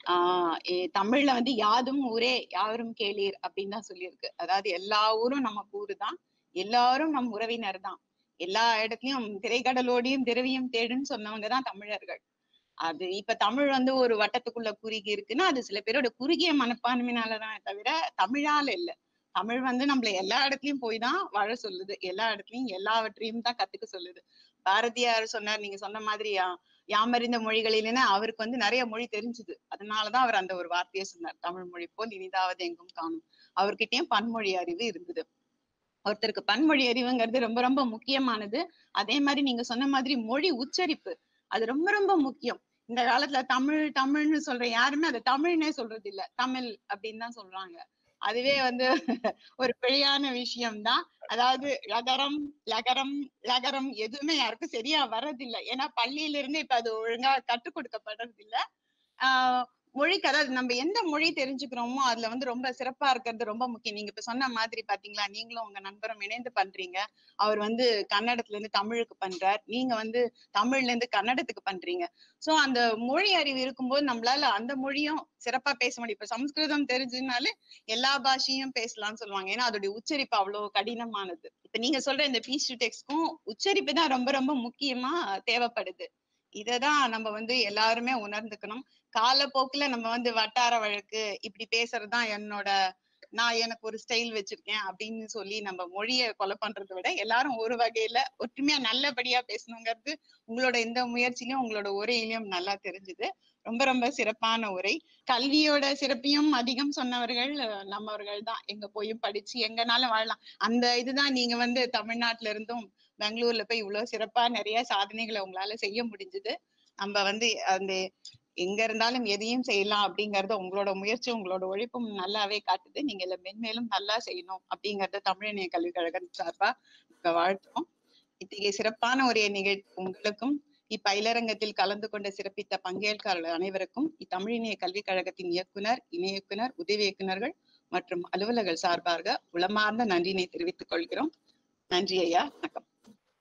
ஆஹ் தமிழ்ல வந்து யாதும் ஊரே யாவரும் கேளீர் அப்படின்னு தான் சொல்லியிருக்கு. அதாவது எல்லா ஊரும் நமக்கு ஊரு தான், எல்லாரும் நம் உறவினர் தான், எல்லா இடத்துலயும் திரைக்கடலோடையும் திரவியம் தேடுன்னு சொன்னவங்கதான் தமிழர்கள். அது இப்ப தமிழ் வந்து ஒரு வட்டத்துக்குள்ள குறுகி இருக்குன்னா அது சில பேரோட குறுகிய மனப்பான்மையினாலதான் தவிர தமிழால இல்ல. தமிழ் வந்து நம்மள எல்லா இடத்துலயும் போய் தான் வாழ சொல்லுது, எல்லா இடத்துலயும் எல்லாவற்றையும் தான் கத்துக்க சொல்லுது. பாரதியார் சொன்னார், நீங்க சொன்ன மாதிரி யாமறிந்த மொழிகளிலேன்னா அவருக்கு வந்து நிறைய மொழி தெரிஞ்சுது. அதனாலதான் அவர் அந்த ஒரு வார்த்தையை சொன்னார், தமிழ் மொழி போல் இனிதாவது எங்கும் காணும். அவர்கிட்டயும் பன்மொழி அறிவு இருந்தது. ஒருத்தருக்கு பன்மொழி அறிவுங்கிறது ரொம்ப ரொம்ப முக்கியமானது. அதே மாதிரி நீங்க சொன்ன மாதிரி மொழி உச்சரிப்பு அது ரொம்ப ரொம்ப முக்கியம். இந்த காலத்துல தமிழ் தமிழ்னு சொல்ற யாருமே அதை தமிழ்னே சொல்றது இல்ல, தமிழ் அப்படின்னு தான் சொல்றாங்க. அதுவே வந்து ஒரு பிழையான விஷயம்தான். அதாவது லகரம் லகரம் லகரம் எதுவுமே யாருக்கும் சரியா வர்றதில்லை. ஏன்னா பள்ளியில இருந்து இப்ப அது ஒழுங்கா கற்றுக் கொடுக்கப்படுறது இல்ல. ஆஹ் மொழிக்கு அதாவது நம்ம எந்த மொழி தெரிஞ்சுக்கிறோமோ அதுல வந்து ரொம்ப சிறப்பா இருக்கிறது ரொம்ப முக்கியம். நீங்க இப்ப சொன்ன மாதிரி பாத்தீங்களா, நீங்களும் உங்க நண்பரும் இணைந்து பண்றீங்க. அவர் வந்து கன்னடத்துல இருந்து தமிழுக்கு பண்றார், நீங்க வந்து தமிழ்ல இருந்து கன்னடத்துக்கு பண்றீங்க. சோ அந்த மொழி அறிவு இருக்கும்போது நம்மளால அந்த மொழியும் சிறப்பா பேச முடியும். இப்ப சம்ஸ்கிருதம் தெரிஞ்சுனாலே எல்லா பாஷையும் பேசலாம்னு சொல்லுவாங்க, ஏன்னா அதோடைய உச்சரிப்பு அவ்வளவு கடினமானது. இப்ப நீங்க சொல்ற இந்த பீச் டு டெக்ஸ்ட்க்கும் உச்சரிப்பு தான் ரொம்ப ரொம்ப முக்கியமா தேவைப்படுது. இததான் நம்ம வந்து எல்லாருமே உணர்ந்துக்கணும். காலப்போக்குல நம்ம வந்து வட்டார வழக்கு இப்படி பேசுறதுதான் என்னோட, நான் எனக்கு ஒரு ஸ்டைல் வச்சிருக்கேன் அப்படின்னு சொல்லி நம்ம மொழியை கொலை பண்றதை விட எல்லாரும் ஒரு வகையில ஒற்றுமையா நல்லபடியா பேசணுங்கிறது உங்களோட இந்த முயற்சியிலும் உங்களோட உரையிலும் நல்லா தெரிஞ்சுது. ரொம்ப ரொம்ப சிறப்பான உரை. கல்வியோட சிறப்பையும் அதிகம் சொன்னவர்கள் நம்மவர்கள் தான். எங்க போயும் படிச்சு எங்கனாலும் வாழலாம். அந்த இதுதான் நீங்க வந்து தமிழ்நாட்டுல இருந்தும் பெங்களூர்ல போய் இவ்வளவு சிறப்பா நிறைய சாதனைகளை உங்களால செய்ய முடிஞ்சது. நம்ம வந்து அந்த எங்க இருந்தாலும் எதையும் செய்யலாம் அப்படிங்கறத உங்களோட முயற்சி உங்களோட உழைப்பும் நல்லாவே காட்டுது. நீங்க இதுல மென்மேலும் நல்லா செய்யணும் அப்படிங்கறத தமிழினிய கல்விக் கழகம் சார்பா வாழ்த்துறோம். இத்தகைய சிறப்பான ஒரு நிகழ்ச்சி உங்களுக்கும் இப்பயிலரங்கத்தில் கலந்து கொண்ட சிறப்பித்த பங்கேற்காளர்கள் அனைவருக்கும் இத்தமிழினிய கல்விக் கழகத்தின் இயக்குனர், இணை இயக்குனர், உதவி இயக்குனர்கள் மற்றும் அலுவலர்கள் சார்பாக உளமார்ந்த நன்றினை தெரிவித்துக் கொள்கிறோம். நன்றி ஐயா, வணக்கம்.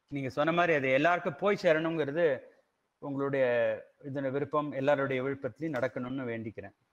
நீங்க சொன்ன மாதிரி அது எல்லாருக்கும் போய் சேரணுங்கிறது உங்களுடைய இதன விருப்பம், எல்லாருடைய விருப்பத்திலையும் நடக்கணும்னு வேண்டிக்கிறேன்.